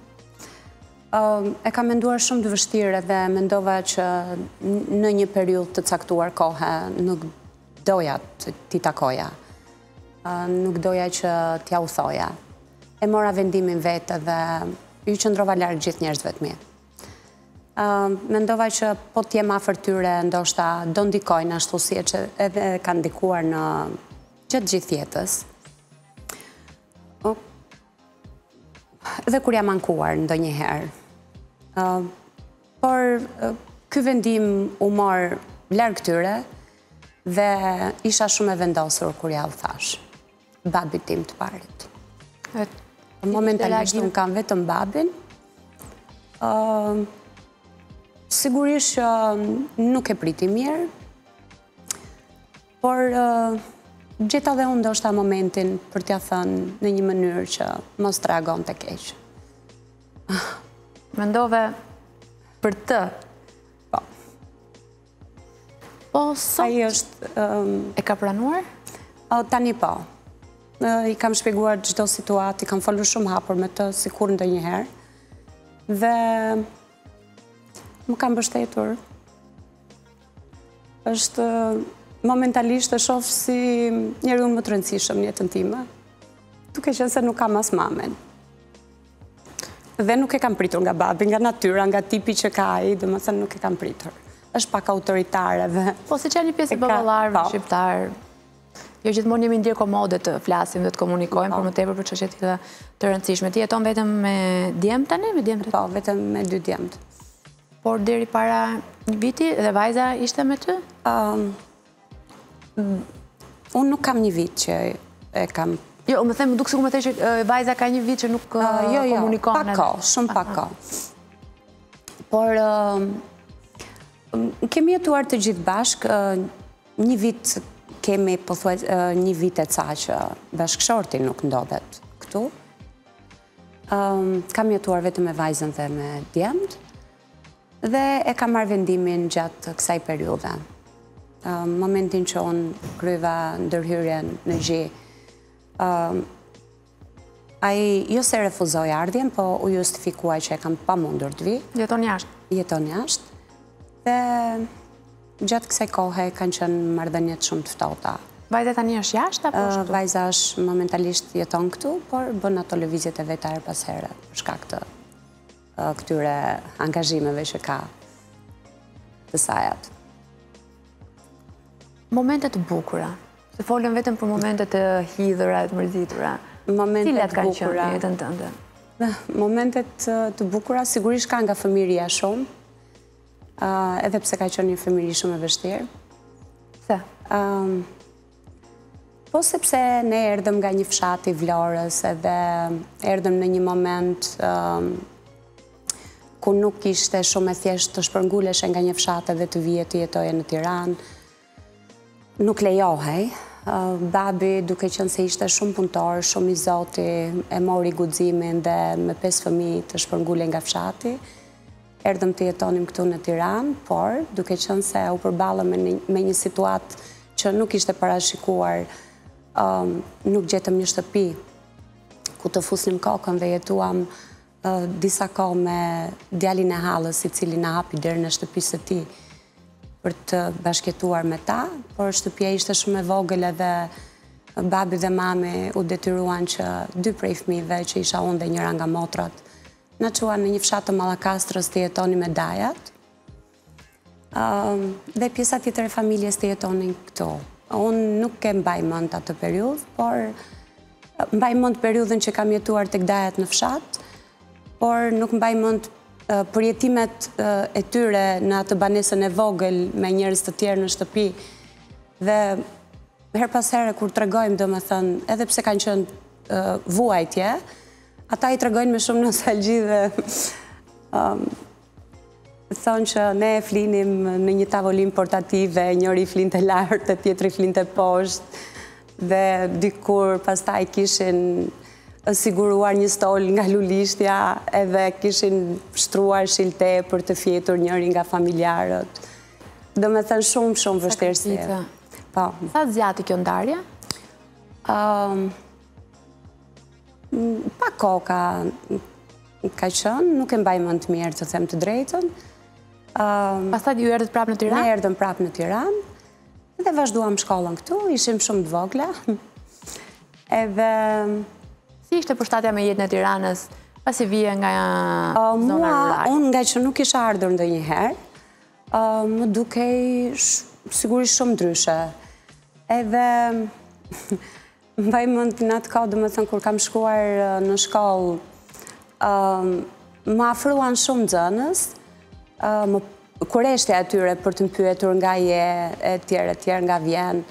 e kam menduar shumë të vështirë dhe mendova që në një periudhë të caktuar kohe nuk doja t'i takoja. Nuk doja që t'ja u thoja. E mora vendimin vetë dhe ju qëndrova larg gjithë njerëzve të mi. Mendova që po t'jem afër tyre, ndoshta do ndikojnë ashtu si që edhe kanë ndikuar në gjatë gjithë jetës. Dhe kur jam ankuar ndonjëherë, Por ky vendim u marë larg tyre dhe isha shumë e vendosur kur ja u thash babit tim të parit. Momentalisht unë kam vetëm babin. Sigurisht që nuk e priti mirë, por gjeta dhe unë ndoshta momentin për t'ja thënë në një mënyrë që mos të reagon të keq. Mendove për të? Po. Po, sot? Ai është... E ka pranuar? Tani po. I kam shpjeguar çdo situatë, i kam folur shumë hapur me të, sikur ndonjëherë. Dhe më kam mbështetur. Është momentalisht e shoh si njeriu më të rëndësishëm në jetën time, duke qenë se nuk kam as mamen. Dhe nuk e kam pritur nga babi, nga natyra, nga tipi që ka ai, domethënë nuk e kam pritur. Është pak autoritare dhe... Po, si që një pjesë e baballarëve shqiptar, jo gjithmonë jemi ndjer komode të flasim dhe të komunikojmë, por më tepër për çështje të rëndësishme. Ti jeton vetëm me djemt tani, me djemt? Po, vetëm me 2 djemt. Por deri para një viti dhe vajza ishte me ty? Unë nuk kam një vit që e kam... Jo, më them, duk sikur më the që vajza ka një vit që nuk komunikon. Pak kohë, shumë pak kohë. Por kemi jetuar të gjithë bashkë, një vit kemi pothuajse një vit e ca që bashkëshorti nuk ndodhet këtu. Kam jetuar vetëm me vajzën dhe me djemt dhe e kam marrë vendimin gjatë kësaj periudhe. Momentin që unë kryeva ndërhyrjen në Gji, ai jo se refuzoi ardhjen, po u justifikuaj që e kam pamundur të vi. Jeton jashtë? Jeton jashtë. Dhe gjatë kësaj kohe kanë qenë marrëdhëniet shumë të ftohta. Vajza tani është jashtë apo është këtu? Vajza është momentalisht jeton këtu, por bën ato lëvizjet e veta her pas here për shkak të këtyre angazhimeve që ka të sajat. Momentet të bukura. Se folëm vetëm për momentet të hidhura, të mërzitura. Cilat kanë qenë në jetën tënde? Momentet të bukura sigurisht ka nga fëmijëria shumë. Edhe pse ka qenë një fëmijëri shumë e vështirë. Pse? Po sepse ne erdhëm nga një fshat i Vlorës, edhe erdhëm në një moment ku nuk ishte shumë e thjeshtë të shpërnguleshe nga një fshat edhe të vije të jetoje në Tiranë. Nuk lejohej. Babi, duke qenë se ishte shumë punëtor, shumë i zoti, e mori guximin dhe me 5 fëmijë të shpërngule nga fshati. Erdhëm të jetonim këtu në Tiranë, por duke qenë se u përballëm me një situatë që nuk ishte parashikuar, nuk gjetëm një shtëpi ku të fusnim kokën dhe jetuam disa kohë me djalin e hallës, i cili na hapi derën e shtëpisë së tij për të bashkëtuar me ta, por shtëpia ishte shumë e vogël edhe babi dhe mami u detyruan që 2 prej fëmijëve, që isha unë dhe njëra nga motrat, na çuan në një fshat të Mallakastrës të jetonin me dajat, dhe pjesa tjetër e familjes të jetonin këtu. Unë nuk e mbaj mend atë periudhë, por mbaj mend periudhën që kam jetuar tek dajat në fshat, por nuk mbaj mend përjetimet e tyre në atë banesën e vogël me njerëz të tjerë në shtëpi. Dhe her pas here kur tregojmë, domethënë, edhe pse kanë qenë vuajtje, ata i tregojnë me shumë nostalgji dhe thonë që ne flinim në një tavolinë portative, njëri flinte lart, e tjetri flinte poshtë, dhe dikur pastaj kishin siguruar një stol nga lulishtja edhe kishin shtruar shilte për të fjetur njëri nga familjarët. Domethënë shumë vështirësi. Po. Sa zgjati kjo ndarje? Pak kohë ka qenë, nuk e mbaj mend të mirë të them të drejtën. Pastaj ju erdhët prapë në Tiranë? Ne erdhëm prapë në Tiranë dhe vazhduam shkollën këtu, ishim shumë të vogla. Edhe si ishte përshtatja me jetën e Tiranës, pasi vije nga zona rurale? Unë nga që nuk isha ardhur ndonjëherë, më dukej sigurisht shumë ndryshe. Edhe mbaj mend në atë kohë, domethënë kur kam shkuar në shkollë, më afruan shumë nxënës, kureshtja atyre për të më pyetur nga je, e tjerë nga vjen.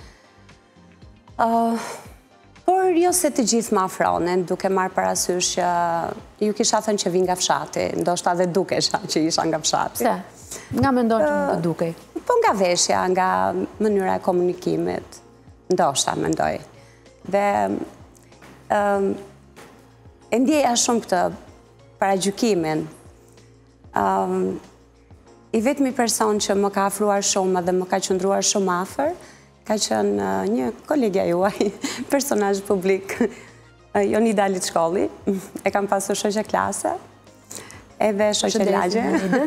Por jo se të gjithë më afronin, duke marrë parasysh që ju kisha thënë që vi nga fshati, ndoshta dhe dukesha që isha nga fshati. Se? Nga mendon që të dukej? Po nga veshja, nga mënyra e komunikimit, ndoshta mendoj. Dhe e ndjeja shumë këtë paragjykimin. I vetmi person që më ka afruar shumë dhe më ka qëndruar shumë afër, ka qenë një kolegja juaj, personazh publik, Joni Dalit Shkolli. E kam pasur shoqe klase, edhe shoqe lagje.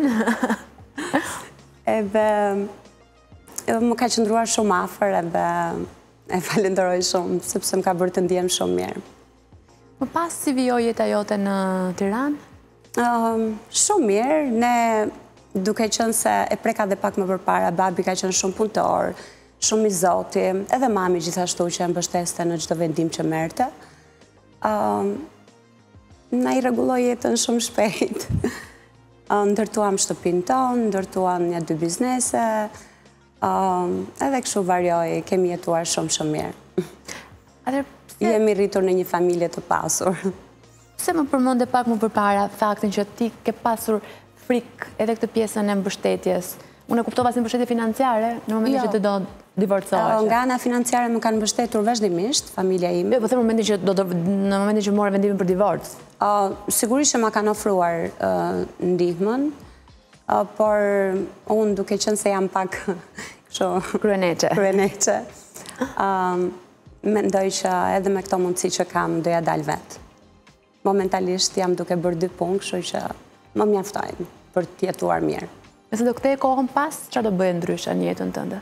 Edhe më ka qëndruar shumë afër edhe e falenderoj shumë, sepse më ka bërë të ndjem shumë mirë. Më pas si vijoi jeta jote në Tiranë? Shumë mirë, ne duke qenë se e preka dhe pak më përpara, babi ka qenë shumë punëtor, shumë i zoti, edhe mami gjithashtu që e mbështeste në çdo vendim që merrte. Na i rregulloi jetën shumë shpejt. Ndërtuam shtëpinë tonë, ndërtuam 1-2 biznese, edhe kështu varioj, kemi jetuar shumë mirë. Jemi rritur në një familje të pasur. Pse më përmende pak më përpara faktin që ti ke pasur frikë edhe këtë pjesën e mbështetjes? Unë e kuptova si mbështetje financiare në momentin që të do divorcohesh. Nga ana financiare më kanë mbështetur vazhdimisht familja ime. Jo, po them në momentin që morë vendimin për divorc. Sigurisht që ma kanë ofruar ndihmën, por unë duke qenë se jam pak kryeneqe. Mendoj që edhe me këto mundësi që kam, doja dalë vetë. Momentalisht jam duke bërë 2 punë, kështu që më mjaftojnë për të jetuar mirë. Nëse do kthej kohën pas, çfarë do bëje ndryshe në jetën tënde?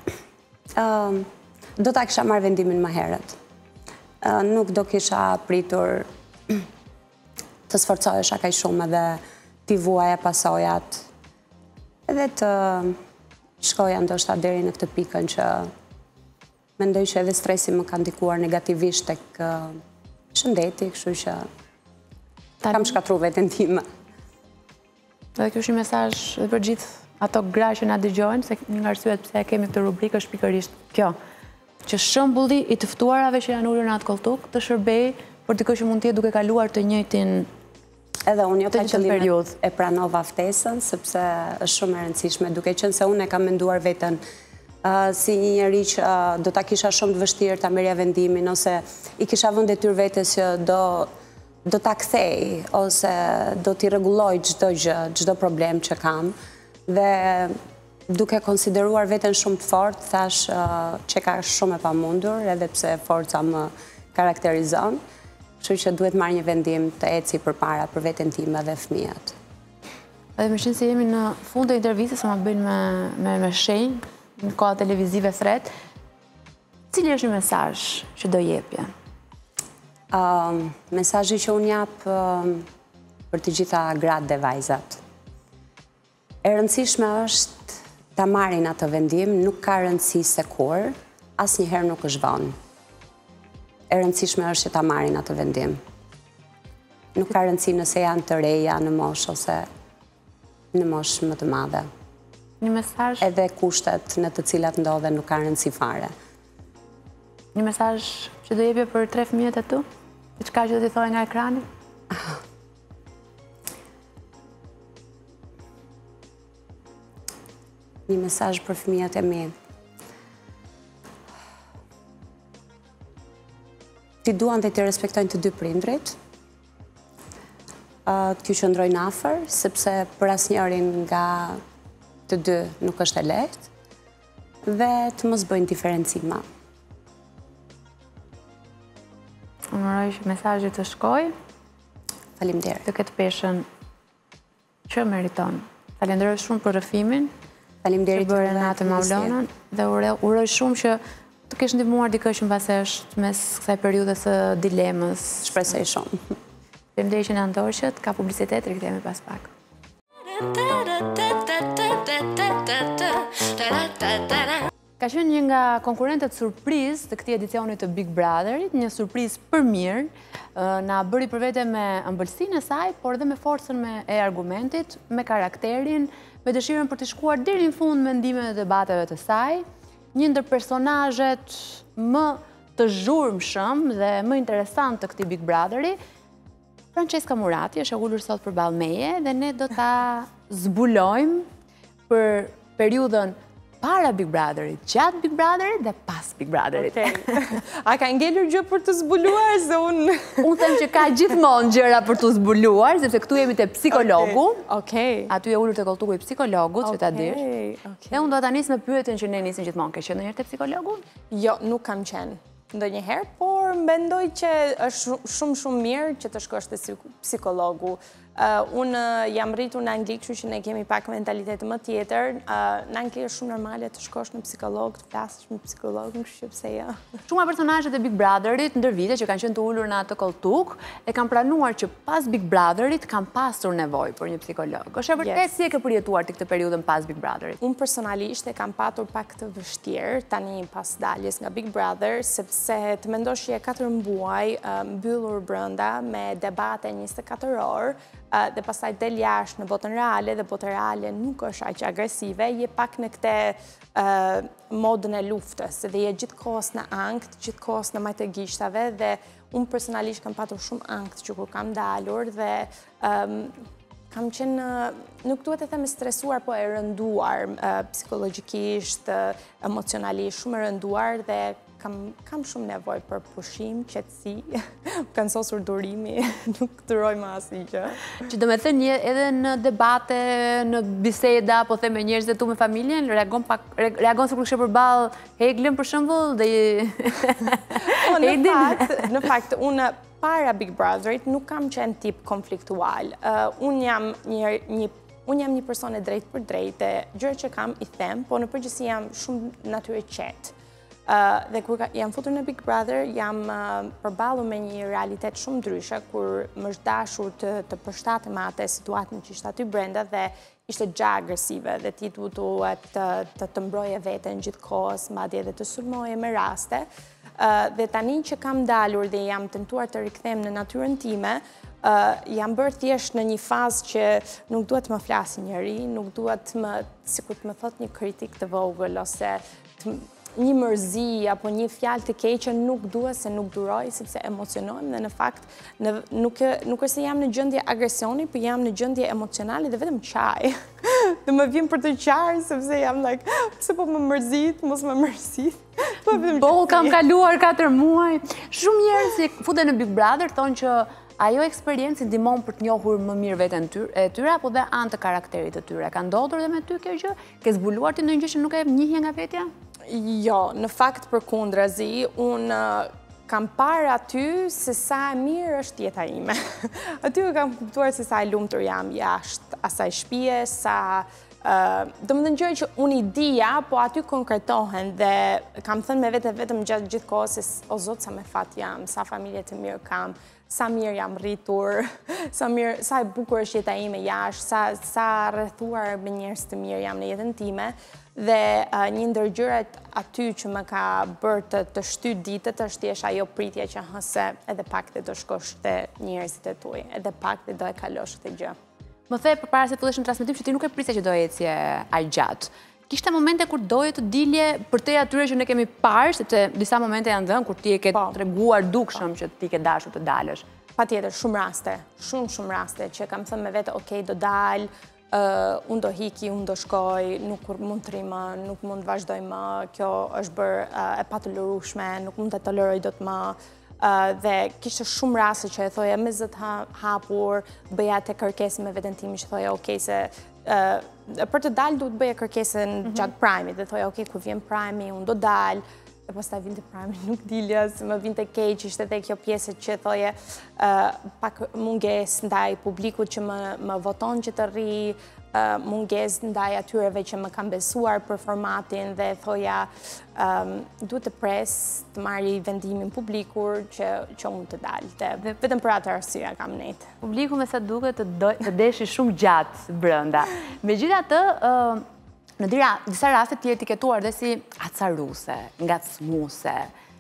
Do ta kisha marrë vendimin më herët. Nuk do kisha pritur të sforcohesha kaq shumë edhe t'i vuaja pasojat, edhe të shkoja ndoshta deri në këtë pikën që mendoj që edhe stresi më ka ndikuar negativisht tek shëndeti, kështu që kam shkatruar veten time. Dhe kjo është një mesazh edhe për gjithë ato gra që na dëgjojnë, se një nga arsyet pse kemi këtë rubrikë është pikërisht kjo, që shembulli i të ftuarave që janë ulur në atë koltuk të shërbej për dikë që mund të jetë duke kaluar të njëjtin edhe unë jo pa qëllim e pranova ftesën, sepse është shumë e rëndësishme, duke qenë se unë e kam menduar veten si një njeri që do ta kisha shumë të vështirë ta merrja vendimin, ose i kisha vënë detyrë vetes që do ta kthej, ose do t'i rregulloj çdo gjë, çdo problem që kam. Dhe duke konsideruar veten shumë të fortë, thash që ka shumë e pamundur, edhe pse forca më karakterizon, kështu që duhet marrë një vendim të eci përpara për veten time dhe fëmijët. Edhe më qenë se jemi në fund të intervistës, ma bëjnë me shenjë, në koha televizive thret, cili është një mesazh që do jepje? Mesazhi që unë jap për të gjitha gratë dhe vajzat. E rëndësishme është ta marrin atë vendim, nuk ka rëndësi se kur, asnjëherë nuk është vonë. E rëndësishme është që ta marrin atë vendim. Nuk ka rëndësi nëse janë të reja në moshë ose në moshë më të madhe. Një mesazh? Edhe kushtet në të cilat ndodhen nuk ka rëndësi fare. Një mesazh që do jepje për 3 fëmijët e tu? Diçka që do t'i thojë nga ekrani? Një mesazh për fëmijët e mi. Ti duan dhe ti respektojnë të 2 prindrit, t'ju qëndrojnë afër, sepse për asnjërin nga të 2 nuk është e lehtë, dhe të mos bëjnë diferencima. Unë mëroj që mesazhi të shkojë. Faleminderit. Të ketë peshën që meriton. Falenderoj shumë për rrëfimin. Faleminderit që bëre natë Maulonën, dhe uroj shumë që të kesh ndihmuar dikë që mbasësh mes kësaj periudhe së dilemës. Shpresoj shumë. Faleminderit që na ndoqët, ka publicitet, rikthehemi pas pak. Ka qenë një nga konkurentët surprizë të këtij edicioni të Big Brotherit, një surprizë për mirë, na bëri për vete me ëmbëlsinë e saj, por dhe me forcën e argumentit, me karakterin, me dëshirën për të shkuar deri në fund mendimet dhe debateve të saj, një ndër personazhet më të zhurmshëm dhe më interesant të këtij Big Brotheri. Francesca Murati është e ulur sot përballë meje dhe ne do ta zbulojmë për periudhën para Big Brotherit, gjatë Big Brotherit dhe pas Big Brotherit. A ka ngelur gjë për të zbuluar se unë? Unë them që ka gjithmonë gjëra për të zbuluar, sepse këtu jemi te psikologu. Okej. Aty e ulur te koltuku i psikologut, që ta dish. Dhe unë do ta nis me pyetjen që ne nisim gjithmonë. Ke qenë ndonjëherë te psikologu? Jo, nuk kam qenë ndonjëherë, por mendoj që është shumë mirë që të shkosh te psikologu. Unë jam rritur në Angli, kështu që ne kemi pak mentalitet më tjetër. Në Angli është shumë normale të shkosh në psikolog, të flasësh me psikologin, kështu që pse jo. Shumë personazhet e Big Brotherit ndër vite që kanë qenë të ulur në atë koltuk e kanë pranuar që pas Big Brotherit kanë pasur nevojë për një psikolog. Është e vërtetë si e ke përjetuar ti këtë periudhën pas Big Brotherit? Unë personalisht e kam patur pak të vështirë tani pas daljes nga Big Brother, sepse të mendosh që 4 muaj mbyllur brenda me debate 24 orë, dhe pastaj del jashtë në botën reale, dhe botën reale nuk është aq agresive, je pak në këtë modën e luftës, dhe je gjithkohës në ankth, gjithkohës në majtë e gishtave, dhe unë personalisht kam patur shumë ankth që kur kam dalur, dhe kam qenë, nuk duhet e them stresuar, po e rënduar psikologjikisht, emocionalisht, shumë e rënduar, dhe kam shumë nevojë për pushim, qetësi, kanë sosur durimi, nuk duroj më asnjë gjë. Që do me thënë edhe në debate, në biseda, po them me njerëzit tu me familjen, reagon se kur kishe përballë Heglën për shembull dhe Në fakt, unë para Big Brotherit nuk kam qenë tip konfliktual. Unë jam një person e drejtë për drejtë, gjërat që kam i them, po në përgjithësi jam shumë natyrë qetë. Dhe kur jam futur në Big Brother, jam përballur me një realitet shumë ndryshe, kur më është dashur të përshtatem atë situatën që ishte aty brenda dhe ishte gjatë agresive dhe ti duhet të mbroje veten gjithkohës, madje edhe të sulmoje me raste. Dhe tani që kam dalur dhe jam tentuar të rikthehem në natyrën time, jam bërë thjesht në një fazë që nuk duhet më flasë njëri, nuk duhet sikur të më thot një kritik të vogël ose një mërzi apo një fjalë të keqe, nuk duhet se nuk duroj, sepse emocionohem dhe në fakt nuk është se jam në gjendje agresioni, por jam në gjendje emocionale dhe vetëm qaj. Dhe më vjen për të qarë, sepse jam like, pse po më mërzit, mos më mërzit. Kam kaluar 4 muaj. Shumë njerëz që futen në Big Brother thonë që ajo eksperiencë ndihmon për të njohur më mirë veten e tyre apo dhe anë të karakterit të tyre. Ka ndodhur dhe me ty kjo gjë? Ke zbuluar ti ndonjë gjë që nuk e njihje nga vetja? Jo, në fakt përkundrazi, unë kam parë aty se sa e mirë është jeta ime. Aty kam kuptuar se sa e lumtur jam jashtë asaj shtëpie, domethënë gjëra që unë i dija, po aty konkretohen dhe kam thënë me vete vetëm gjatë gjithë kohës se o Zot sa me fat jam, sa familje të mirë kam, sa mirë jam rritur, sa e bukur është jeta ime jashtë, sa rrethuar me njerëz të mirë jam në jetën time. Dhe një ndër gjërat aty që më ka bërë të shtyt ditët është thjesht ajo pritja që hëse edhe pak dhe do shkosh te njerëzit e tuaj, edhe pak dhe do e kalosh këtë gjë. Më the përpara se të fillosh në transmetim që ti nuk e prisje që do ecje aq gjatë. Kishte momente kur doje të dilje për te atyre që ne kemi parë, sepse disa momente janë dhënë kur ti e ke treguar dukshëm që ti ke dashur të dalësh. Patjetër, shumë raste, shumë raste që kam thënë me vete, okay, do dal, unë do hiki, unë do shkoj, nuk mund të rrimë, nuk mund të vazhdoj më, kjo është bërë e patolerueshme, nuk mund të toleroj dot më. Dhe kishte shumë raste që e thoja me zët hapur, bëja te kërkesë me veten time që thoja, okay, se për të dalë duhet bëja kërkesën gjatë Prime-it, dhe thoja, okay, kur vjen Prime-i, unë do dalë. Dhe pastaj vinte Prime, nuk dilja, se më vinte keq, ishte edhe kjo pjesë që thoje pak munges ndaj publikut që më voton që të rri, munges ndaj atyreve që më kam besuar për formatin dhe thoja duhet të pres të marri vendimin publikur që unë të dalë. Vetëm për atë arsye kam nejtë. Publiku me sa duket të deshi shumë gjatë brenda. Megjithatë, në disa raste ti etiketuar dhe si acaruse, ngacmuese,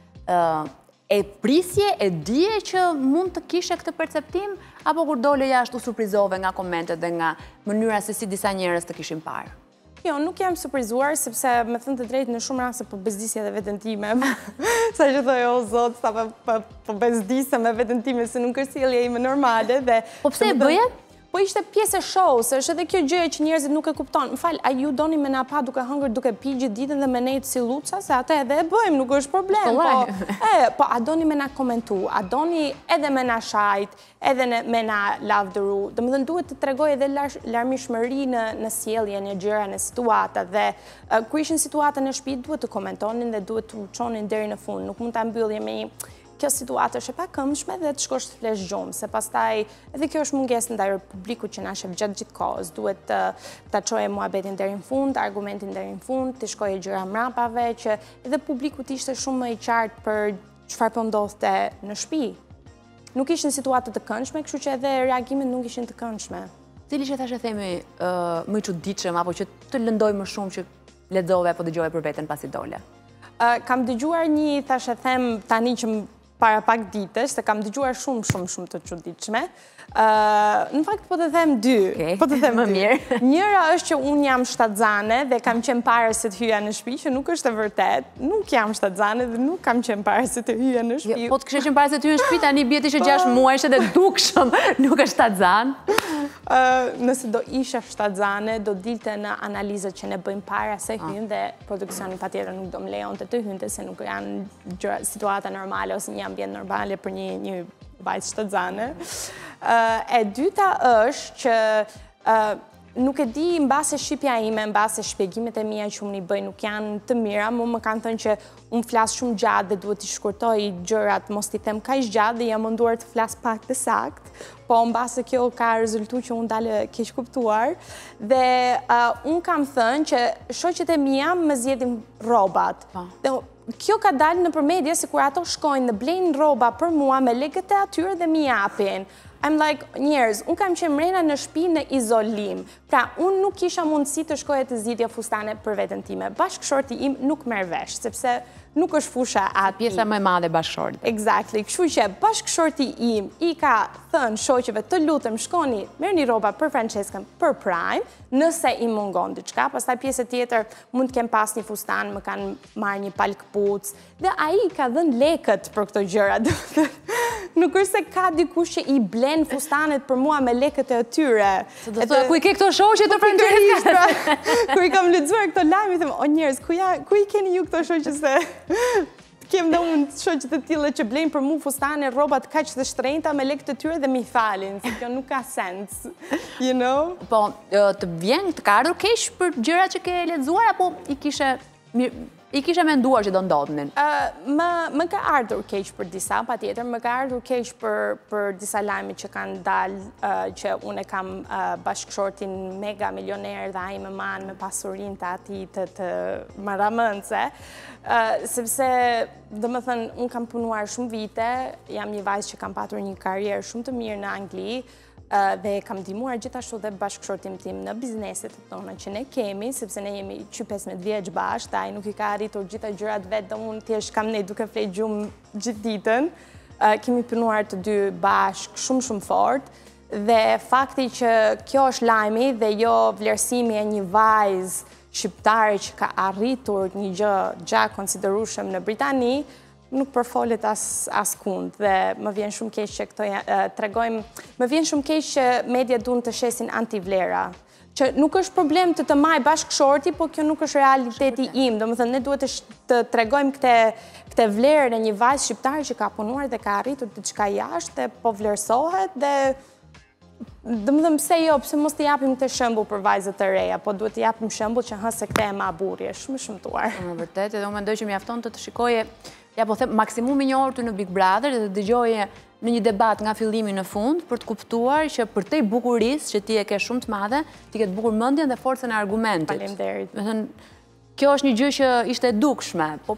e prisje, e dije që mund të kishe këtë perceptim, apo kur dole jashtu surprizove nga komentet dhe nga mënyra se si disa njerëz të kishin parë? Jo, nuk jam surprizuar, sepse me thënë të drejtë në shumë raste po bezdisja dhe veten time. Sa që thoj, o zot, sa po bezdisja me veten time, se nuk është sjellja ime normale dhe... Po pse e bëje? Po ishte pjesë e show, se është edhe kjo gjëja që njerëzit nuk e kupton. Më fal, a ju doni me na pa duke hëngër, duke pi gjithë ditën dhe me nejtë si luca, se atë edhe e bëjmë, nuk është problem. Po a doni me na komentu, a doni edhe me na shajt, edhe me na lavdëru. Domethënë duhet të tregoj edhe larmishmëri në sjellje, në gjëra, në situata dhe kur ishin situata në shtëpi duhet të komentonin dhe duhet të çonin deri në fund. Nuk mund ta mbyllje me kjo situatë është e pakëmbshme dhe të shkosh të flesh gjumë, se pastaj edhe kjo është mungesë ndaj publikut që na shef gjatë gjithë kohës. Duhet ta çoje muhabetin deri në fund, argumentin deri në fund, të shkojë gjëra mbrapave që edhe publiku të ishte shumë më i qartë për çfarë po ndodhte në shtëpi. Nuk ishin situata të këndshme, kështu që edhe reagimet nuk ishin të këndshme. Cili që thashë themi më i çuditshëm apo që të lëndoj më shumë që lexove apo dëgjove për veten pasi dole? Kam dëgjuar një, thashë them tani që para pak ditësh, se kam dëgjuar shumë të çuditshme. Në fakt po të them dy. Po të them më mirë. Njëra është që unë jam shtatzane dhe kam qenë para se të hyja në shtëpi, që nuk është e vërtet. Nuk jam shtatzane dhe nuk kam qenë para se të hyja në shtëpi. Po të kishe qenë para se të hyja në shtëpi, tani bie ti që 6 muajsh dhe dukshëm, nuk është shtatzan. Nëse do isha shtatzane, do dilte në analizat që ne bëjmë para se hyjmë dhe produksioni patjetër nuk do më lejonte të hynte se nuk janë situata normale ose një ambient normale për një vajzë shtatzane. E dyta është që nuk e di mbase shqipja ime, mbase shpjegimet e mia që unë i bëj nuk janë të mira, më kanë thënë që unë flas shumë gjatë dhe duhet t'i shkurtoj gjërat, mos t'i them kaq gjatë dhe jam munduar të flas pak të saktë, po mbase kjo ka rezultuar që unë dalë keq kuptuar dhe unë kam thënë që shoqet e mia më zgjedhin rrobat. Kjo ka dalë nëpër media se kur ato shkojnë dhe blejnë rroba për mua me lekët e atyre dhe mi japin. I'm like, njerëz, unë kam qenë mrena në shtëpi në izolim. Pra, unë nuk kisha mundësi të shkoja të zgjidhja fustane për veten time. Bashkëshorti im nuk merr vesh, sepse nuk është fusha aty. Pjesa më e madhe e bashkëshortit. Exactly. Kështu që bashkëshorti im i ka thënë shoqeve të lutem shkoni, merrni rroba për Franceskën, për Prime, nëse i mungon diçka, pastaj pjesë tjetër mund të kem pas një fustan, më kanë marrë një palë këpucë dhe ai ka dhënë lekët për këto gjëra. Nuk është se ka dikush që i blen fustanet për mua me lekët e atyre. Ku i ke këto shoqe të Franceskës? Kur i kam lexuar këto lajme, them, o njerëz, ku i keni ju këto shoqe se kem dhe unë shoqet e tilla që blejnë për mua fustane, rrobat kaq të shtrenjta me lekët e tyre dhe mi falin, se kjo nuk ka sens. You know? Po, të ka ardhur keq për gjërat që ke lexuar apo i kishe menduar që do ndodhnin? Më ka ardhur keq për disa, patjetër, më ka ardhur keq për disa lajme që kanë dalë që unë e kam bashkëshortin mega milioner dhe ai më man me pasurinë të atij të maramëndse, sepse domethënë unë kam punuar shumë vite, jam një vajzë që kam patur një karrierë shumë të mirë në Angli, dhe kam ndihmuar gjithashtu dhe bashkëshortin tim në bizneset tona që ne kemi, sepse ne jemi 15 vjeç bashkë, ai nuk i ka arritur gjitha gjërat vetë, dhe unë thjesht kam ne duke flet gjumë gjithë ditën. Kemi punuar të dy bashkë shumë fort, dhe fakti që kjo është lajmi dhe jo vlerësimi e një vajzë shqiptare që ka arritur një gjë konsiderueshëm në Britani, nuk përfolet askund dhe më vjen shumë keq që këto tregojmë, më vjen shumë keq që media duan të shesin antivlera. Që nuk është problem të maj bashkëshorti, po kjo nuk është realiteti im. Domethënë ne duhet të tregojmë këtë vlerën e një vajzë shqiptare që ka punuar dhe ka arritur diçka jashtë dhe po vlerësohet dhe domethënë pse mos t'i japim këtë shembull për vajzat e reja, po duhet t'i japim shembull që se këtë e ma burri, është shumë shëmtuar. Në vërtet, edhe unë mendoj që mjafton të shikoje, ja po them, maksimumi një orë të në Big Brother dhe të dëgjoje në një debat nga fillimi në fund për të kuptuar që për te bukurisë që ti e ke shumë të madhe, ti ke të bukur mendjen dhe forcën e argumentit. Faleminderit. Kjo është një gjë që ishte e dukshme, po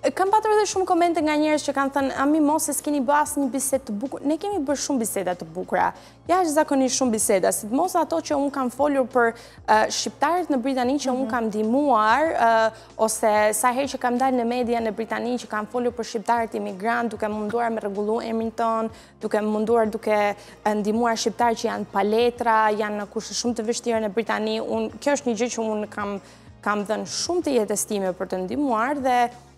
Kam patur edhe shumë komente nga njerëz që kanë thënë, ami mos se s'keni bërë asnjë bisedë të bukur. Ne kemi bërë shumë biseda të bukura. Jashtëzakonisht shumë biseda, sidomos ato që unë kam folur për shqiptarët në Britani që unë kam ndihmuar, ose sa herë që kam dalë në media në Britani që kam folur për shqiptarët imigrantë, duke munduar me rregullu emrin ton, duke ndihmuar shqiptarë që janë pa letra, janë në kushte shumë të vështira në Britani. Kjo është një gjë që unë kam dhënë shumë të jetës time për të ndihmuar dhe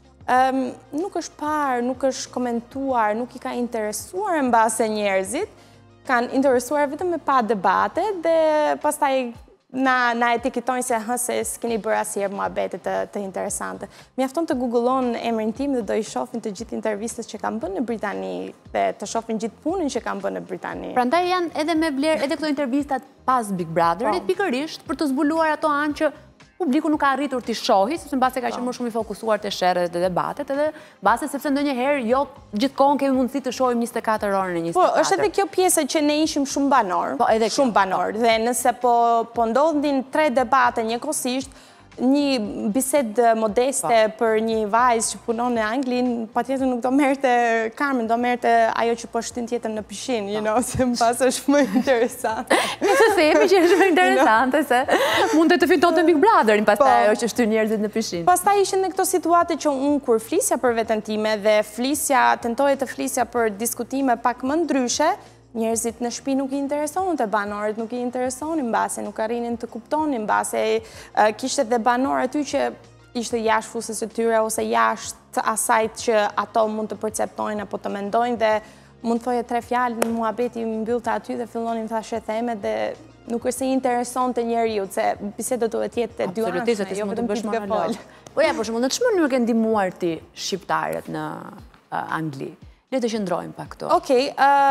nuk është parë, nuk është komentuar, nuk i ka interesuar në base njerëzit, kanë interesuar vetëm me pa debate dhe pastaj na etiketojnë se s'keni bërë asnjëherë muhabete të interesante. Mjafton të googlon emrin tim dhe do i shohin të gjithë intervistat që kam bërë në Britani dhe të shohin gjithë punën që kam bërë në Britani. Prandaj janë edhe me vlerë edhe këto intervistat pas Big Brotherit pikërisht për të zbuluar ato anë që publiku nuk ka arritur t'i shohi, sepse mbase ka qenë më shumë i fokusuar te sherrët dhe debatet, edhe mbase sepse ndonjëherë jo gjithkohon kemi mundësi të shohim 24 orë në 24. Po, është edhe kjo pjesa që ne ishim shumë banor. Po, edhe shumë banor. Dhe nëse po ndodhin 3 debate njëkohësisht, një bisedë modeste për një vajzë që punon në Angli, patjetër nuk do merrte Carmen, do merrte ajo që po shtin tjetër në pishin, se mbas është më interesante. Nëse themi që është më interesante se mund të fitonte Big Brotherin pastaj ajo që shtyn njerëzit në pishin. Pastaj ishin në këto situate që unë kur flisja për veten time dhe tentoja të flisja për diskutime pak më ndryshe, njerëzit në shtëpi nuk i interesonin, të banorët nuk i interesonin, mbase nuk arrinin të kuptonin, mbase kishte dhe banor aty që ishte jashtë fusës së tyre ose jashtë asajt që ato mund të perceptojnë apo të mendojnë dhe mund të thoje 3 fjalë në muhabeti mbyllte aty dhe fillonin thashë theme dhe nuk është se i intereson të njeriu, se biseda duhet të jetë 2 anshme, jo vetëm të fol. Po ja, për shembull, në çfarë mënyrë ke ndihmuar ti shqiptarët në Angli? Le të qëndrojmë pak këto. Okej,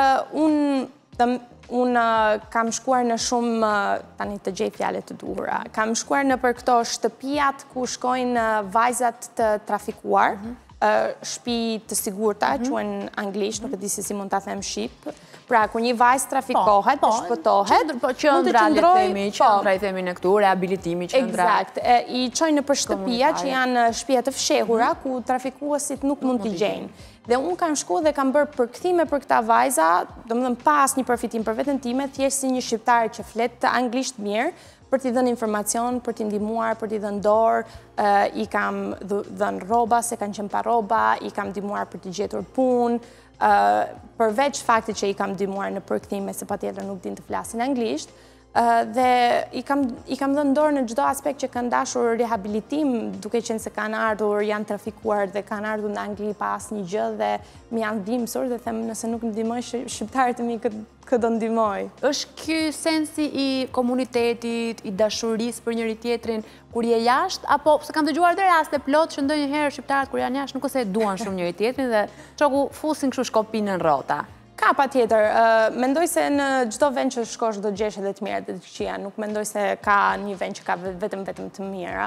unë kam shkuar në shumë, tani të gjej fjalët të duhura, kam shkuar në për këto shtëpijat ku shkojnë vajzat të trafikuar, shtëpi të sigurta, quhen anglisht, nuk e di se si mund ta them shqip. Pra, kur një vajzë trafikohet, shpëtohet, qendra i themi në këtu, rehabilitimi qendra. Eksakt, i çojnë në për shtëpia që janë shtëpia të fshehura ku trafikuesit nuk mund t'i gjejnë. Dhe unë kam shku dhe kam bërë përkthime për këta vajza, domethënë pas një përfitim për veten time, thjesht si një shqiptar që flet anglisht mirë, për t'i dhënë informacion, për t'i ndihmuar, për t'i dhënë dorë, i kam dhënë rroba se kanë qenë pa rroba, i kam ndihmuar për t'i gjetur punë, përveç faktit që i kam ndihmuar në përkthime se patjetër nuk din të flasin anglisht, dhe i kam dhënë dorë në çdo aspekt që kanë dashur rehabilitim, duke qenë se kanë ardhur, janë trafikuar dhe kanë ardhur në Angli pa asnjë gjë dhe më janë ndihmësor dhe them nëse nuk më ndihmoj shqiptarët e mi këtë do ndihmoj. Është ky sensi i komunitetit, i dashurisë për njëri tjetrin kur je jashtë, apo se kam dëgjuar edhe raste plot që ndonjëherë shqiptarët kur janë jashtë nuk ose e duan shumë njëri tjetrin dhe çoku fusin kështu shkopin në rrota. Ka patjetër, mendoj se në çdo vend që shkosh do gjesh edhe të mira dhe të këqija, nuk mendoj se ka një vend që ka vetëm të mira.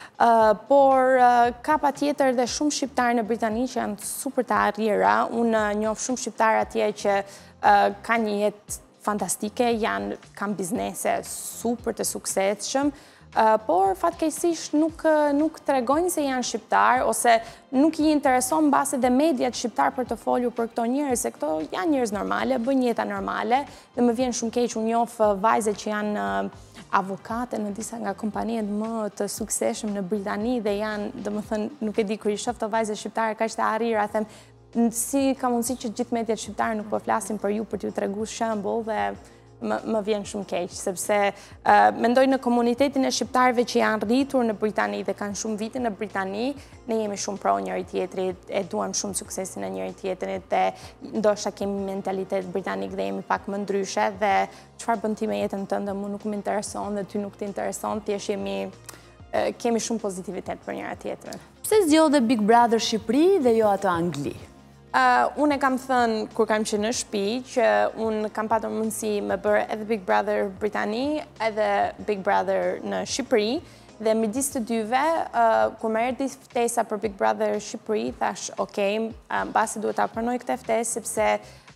Por ka patjetër dhe shumë shqiptarë në Britani që janë super të arrira. Unë njoh shumë shqiptarë atje që kanë një jetë fantastike, kanë biznese super të suksesshëm, por fatkeqësisht nuk tregojnë se janë shqiptar ose nuk i intereson mbase dhe mediat shqiptar për të folur për këto njerëz, se këto janë njerëz normale, bëjnë jeta normale dhe më vjen shumë keq, unë njoh vajze që janë avokate në disa nga kompaniet më të suksesshëm në Britani dhe janë, domethënë, nuk e di kur i shoh të vajze shqiptare kaq të arrira, them si ka mundësi që gjithë mediat shqiptare nuk po flasin për ju për t'ju treguar shembull dhe më vjen shumë keq, sepse mendoj në komunitetin e shqiptarëve që janë rritur në Britani dhe kanë shumë vite në Britani, ne jemi shumë pro njëri tjetrit, e duam shumë suksesin e njëri tjetrit dhe ndoshta kemi mentalitet britanik dhe jemi pak më ndryshe dhe çfarë bën ti me jetën tënde mu nuk më intereson dhe ty nuk të intereson, thjesht kemi shumë pozitivitet për njëra tjetrën. Pse zgjodhe Big Brother Shqipëri dhe jo ato Angli? Unë e kam thënë, kur kam qenë në shtëpi, që unë kam patur mundësi me bërë edhe Big Brother Britani, edhe Big Brother në Shqipëri, dhe midis të dyve, kur më erdhi ftesa për Big Brother Shqipëri, thash, ok, mbasi duhet ta pranoj këtë ftesë, sepse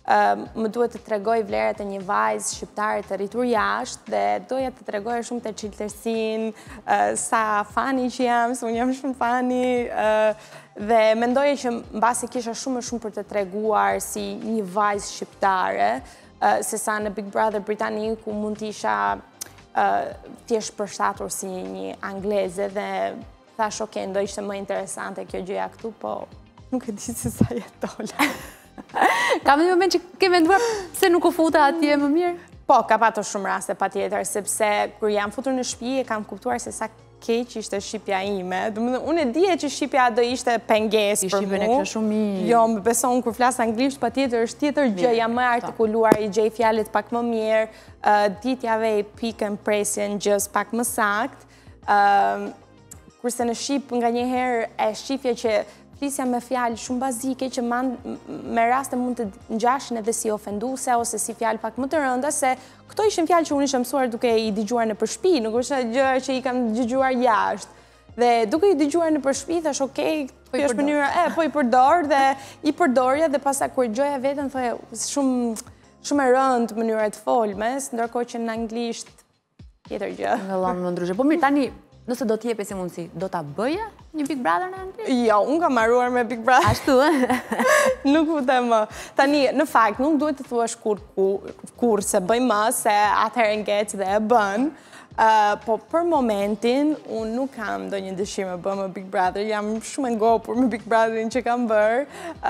më duhet të tregoj vlerat e një vajzë shqiptare të rritur jashtë dhe doja të tregoj shumë të çiltërsinë, sa fani që jam, se unë jam shumë fani dhe mendoja që mbasi kisha shumë për të treguar si një vajzë shqiptare, se sa në Big Brother Britani ku mund t'isha thjesht përshtatur si një angleze dhe thash okay, ndo ishte më interesante kjo gjëja këtu, po nuk e di se sa jetola. Kam një moment që ke menduar se nuk u futa atje më mirë? Po, ka patur shumë raste patjetër, sepse kur jam futur në shtëpi e kam kuptuar se sa keq ishte shqipja ime. Unë e dije që shqipja do ishte pengesë për Shqipen e mu. kështë shumë mirë. Jo, më beson, kur flas anglisht patjetër është tjetër gjë, jam më artikuluar, i gjej fjalët pak më mirë, ditjave i pick and pressin gjës pak më sakt. Kurse në Shqip nga njëherë e shqipja që flisja me fjalë shumë bazike që me raste mund të ngjashin edhe si ofenduse ose si fjalë pak më të rënda, se këto ishin fjalë që unë isha mësuar duke i dëgjuar në shtëpi, nuk është gjë që i kam dëgjuar jashtë. Dhe duke i dëgjuar në shtëpi thash, okay, kjo është mënyra, po i përdor dhe i përdorja dhe pastaj kur gjoja veten thoya shumë e rëndë mënyra të folmes, ndërkohë që në anglisht tjetër gjë. Vëllon më ndryshe. Po mirë, tani nëse do t'jepe si mundësi, do t'a bëje një Big Brother në Angli? Jo, unë kam marruar me Big Brother. Ashtu, Nuk futem më. Tani, në fakt, nuk duhet të thuash kur se bëj më, se atëherë ngec dhe e bën. Po për momentin, unë nuk kam do një dëshirë me bë me Big Brother. Jam shumë e ngopur me Big Brotherin që kam bërë.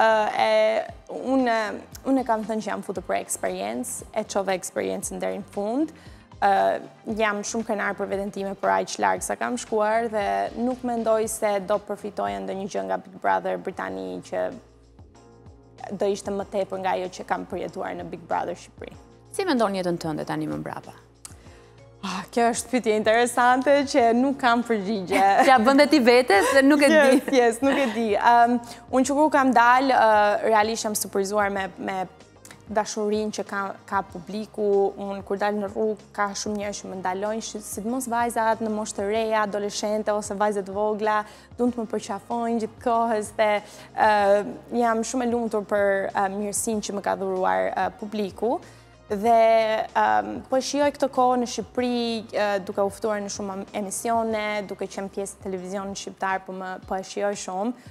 Unë kam thënë që jam futur për eksperiencë, e çova eksperiencën deri në fund. Jam shumë krenar për veten time për aq larg sa kam shkuar dhe nuk mendoj se do përfitoja ndonjë gjë nga Big Brother Britani që do ishte më tepër nga ajo që kam përjetuar në Big Brother Shqipëri. Si mendon jetën tënde tani më mbrapa? Kjo është pyetje interesante që nuk kam përgjigje. Ja bënde ti vetes dhe nuk e di. Yes, nuk e di. Unë që kur kam dalë, realisht jam surprizuar me dashurin që ka publiku, unë kur dalë në rrugë, ka shumë njerëz që më ndalojnë, sidomos vajzat në moshë të reja, adoleshente ose vajzat vogla, duan të më përqafojnë gjithkohës dhe jam shumë e lumtur për mirësinë që më ka dhuruar publiku. Dhe po shijoj këtë kohë në Shqipëri duke u ftuar në shumë emisione, duke qenë pjesë televizionit shqiptar, po e shijoj shumë.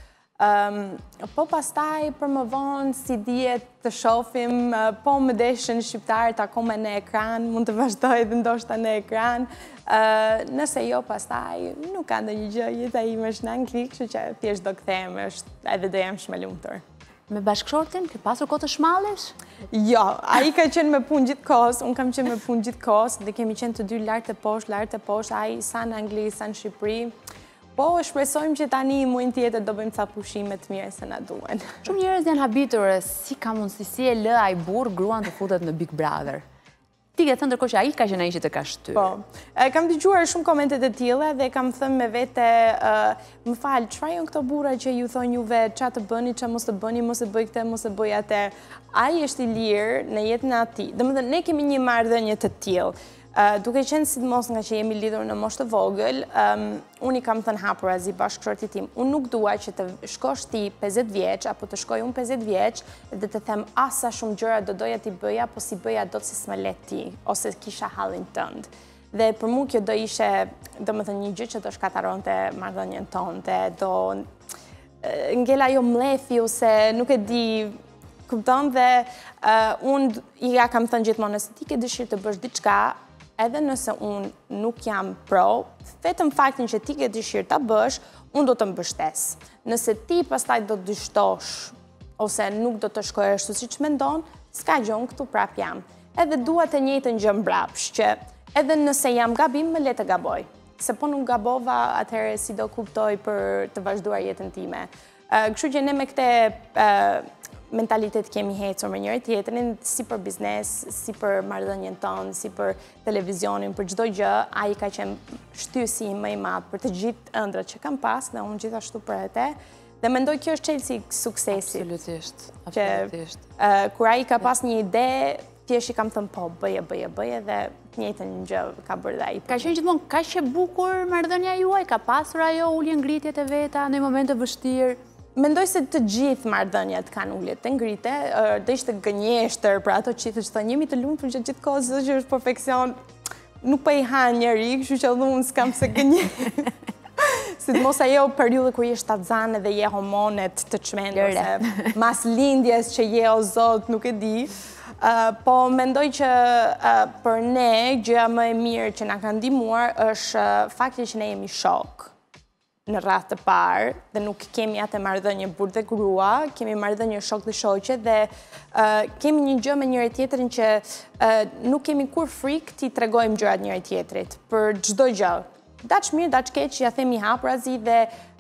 Po pastaj për më vonë si dihet të shohim, po më deshin shqiptarët akoma në ekran, mund të vazhdoj dhe ndoshta në ekran. Nëse jo pastaj nuk ka ndonjë gjë, jeta ime është në angli, kështu që thjesht do kthehem, edhe do jam shumë e lumtur. Me bashkëshortin, ke pasur kohë të shmallesh? Jo, ai ka qenë me punë gjithkohës, unë kam qenë me punë gjithkohës dhe kemi qenë të dy lart e poshtë, ai sa në Angli, sa në Shqipëri. Po, shpresojmë që tani muajin tjetër do bëjmë ca pushime të mira se na duhen. Shumë njerëz janë habitur si ka mundësi si e lë ai burr gruan të futet në Big Brother. Ti ke thënë ndërkohë që ai ka qenë ai që të ka shtyr. Po. Kam dëgjuar shumë komente të tilla dhe kam thënë me vete, më fal, çfarë janë këto burra që ju thonë juve ç'a të bëni, ç'a mos të bëni, mos e bëj këtë, mos e bëj atë. Ai është i lirë në jetën e tij. Domethënë ne kemi një marrëdhënie të tillë. Duke qenë sidomos nga që jemi lidhur në moshë të vogël, unë i kam thënë hapur azi bashkëshortit tim, unë nuk dua që të shkosh ti 50 vjeç, apo të shkoj unë 50 vjeç, dhe të them asa shumë gjëra do doja t'i bëja, po si bëja do të si s'me let ti, ose kisha hallin tënd. Dhe për mu kjo do ishe, do më thënë një gjë që do shkataronte marrëdhënien tonë, do ngela jo mlefi, ose nuk e di, kupton, dhe unë ja kam thënë gjithmonë, nëse ti ke dëshirë të bësh diçka, edhe nëse unë nuk jam pro, vetëm faktin që ti ke dëshirë ta bësh, unë do të mbështes. Nëse ti pastaj do të dështosh, ose nuk do të shkoj ashtu siç mendon, s'ka gjë, unë këtu prap jam. Edhe dua të njëjtën gjë mbrapsh, që edhe nëse jam gabim, më le të gaboj. Se po nuk gabova, atëherë si do kuptoj për të vazhduar jetën time. Kështu që ne me këtë mentalitet kemi hecur me njëri tjetrin, si për biznes, si për marrëdhënien tonë, si për televizionin, për çdo gjë, ai ka qenë shtysi më i madh për të gjithë ëndrat që kam pas, dhe unë gjithashtu për atë. Dhe mendoj kjo është çelësi i suksesit. Absolutisht, absolutisht. Kur ai ka pas një ide, thjesht i kam thënë po, bëje dhe të njëjtën gjë ka bërë dhe ai. Ka qenë gjithmonë kaq e bukur marrëdhënia juaj, ka pasur ajo ulje ngritjet e veta në momente vështirë. Mendoj se të gjithë marrëdhëniet kanë ullet të ngrite, dhe ishte gënjeshtër për ato që thënë jemi të lumë për që gjithë kohë zë që është perfekcion, nuk pa i hanë njëri, kështu që edhe unë s'kam se gënjeshtër. Si të mos ajo periudhë kur je shtatzane dhe je hormonet të çmendur, se mas lindjes që je o zot nuk e di, po mendoj që për ne gjëja më e mirë që na ka ndihmuar është fakti që ne jemi shok në radhë të parë dhe nuk kemi atë marrëdhënie burr dhe grua, kemi marrëdhënie shok dhe shoqe dhe kemi një gjë me njëri tjetrin që nuk kemi kur frikë ti tregojmë gjërat njëri tjetrit për çdo gjë. Daç mirë, daç keq, ja themi hapurazi dhe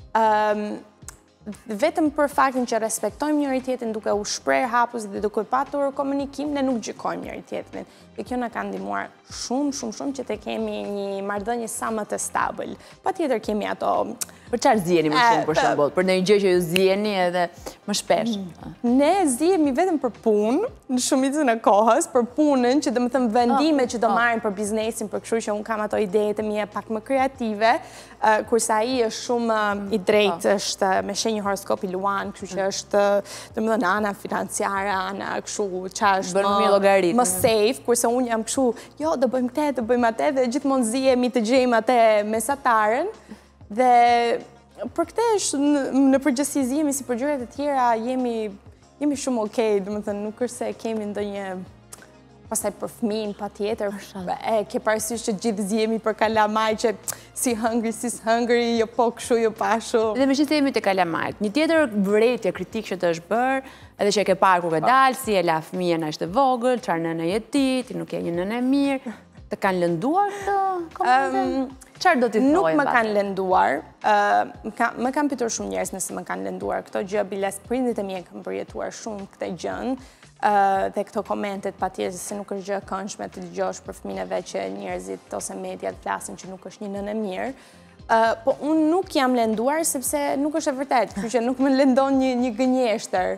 vetëm për faktin që respektojmë njëri tjetrin duke u shprehur hapus dhe duke patur komunikim, ne nuk gjykojmë njëri tjetrin. Dhe kjo na ka ndihmuar shumë që të kemi një marrëdhënie sa më të stabil. Patjetër kemi ato. Për çfarë ziheni më shumë për shembull? Për ndonjë gjë që ju ziheni edhe më shpesh? Ne zihemi vetëm për punë, në shumicën e kohës, për punën, që domethënë vendimet që do marrim për biznesin, për kështu që unë kam ato idetë e mia pak më kreative, kurse ai është shumë i drejtë, është me shenjë horoskopi luan, kështu që është domethënë ana financiare, ana kështu ç'është më safe, kurse unë jam kështu, jo, do bëjmë këtë, do bëjmë atë, dhe gjithmonë zihemi të gjejmë atë mesataren. Dhe për këtë është në përgjithësi zihemi si për gjërat e tjera jemi shumë okej, domethënë nuk është se kemi ndonjë pastaj për fëmin patjetër, ke parasysh që gjithë zihemi për kalamaj që si hungry, si hungry, jo po kështu, jo pashu. Dhe me që të jemi të kalamajt, një tjetër vërejtje kritik që të është bërë, edhe që e ke parë kur ke dalë, si e la fëmijën ashtë të vogël, çfarë nënë je ti nuk je një nënë e mirë, të kanë lënduar të komente? Qarë do t'i thojë? Nuk më kanë lënduar, më kanë pyetur shumë njerëz nëse më kanë lënduar këto gjë, biles prindit e mi e kanë përjetuar shumë këtë gjën, dhe këto komentet patjetër se nuk është gjë e këndshme të dëgjosh për fëmijën e vet që njerëzit ose mediat flasin që nuk është një nënë e mirë. Po unë nuk jam lënduar sepse nuk është e vërtetë, kështu që nuk më lëndon një gënjeshtër.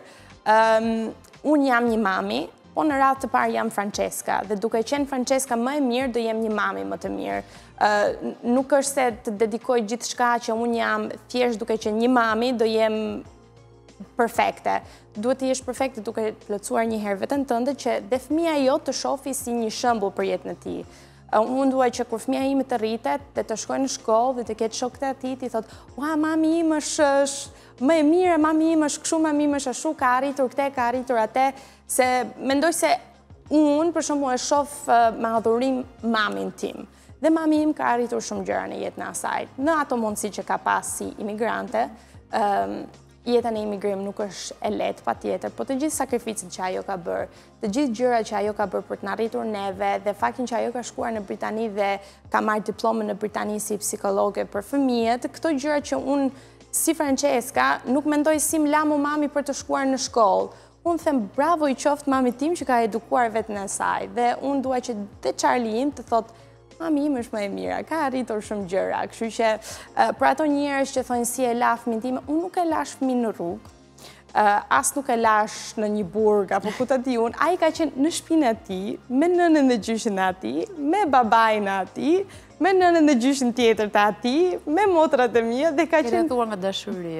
Unë jam një mami, po në radhë të parë jam Francesca, dhe duke qenë Francesca më e mirë, do jem një mami më të mirë. Nuk është se të dedikoj gjithë shka që unë jam thjesht duke qenë një mami, do jem perfekte. Duhet të jesh perfekte duke plotësuar një herë veten tënde që dhe fëmia jo të shofi si një shembull për jetën e tij. Unë duaj që kur fëmia ime të rritet dhe të shkojë në shkollë dhe të ketë shokët e tij, ti thot, "Ua, mami ime është më e mirë, mami ime është kështu, mami ime është ashtu, ka arritur këtë, ka arritur atë." Se mendoj se unë për shembull e shoh me adhurim mamin tim. Dhe mami im ka arritur shumë gjëra në jetën e asaj. Në ato mundësi që ka pas si imigrante, jeta në imigrim nuk është e lehtë patjetër, po të gjithë sakrificët që ajo ka bërë, të gjithë gjërat që ajo ka bërë për të na arritur neve, dhe faktin që ajo ka shkuar në Britani dhe ka marrë diplomën në Britani si psikologe për fëmijët, këto gjëra që unë si Francesca nuk mendoj si më lamu mami për të shkuar në shkollë. Unë them bravo i qoftë mami tim që ka edukuar vetën e saj, dhe unë dua që dhe Charlie im të thotë mami im është më e mira, ka arritur shumë gjëra, kështu që për ato njerëz që thonë si e la fëmin time, unë nuk e lash fëmin në rrugë, as nuk e lash në një burg, apo ku të di unë, a i ka qenë në shtëpinë e tij, me nënën dhe gjyshin e atij, me babajin e atij, me nënën dhe gjyshin tjetër të atij, me motrat e mia dhe ka qenë rrethuar nga dashuria.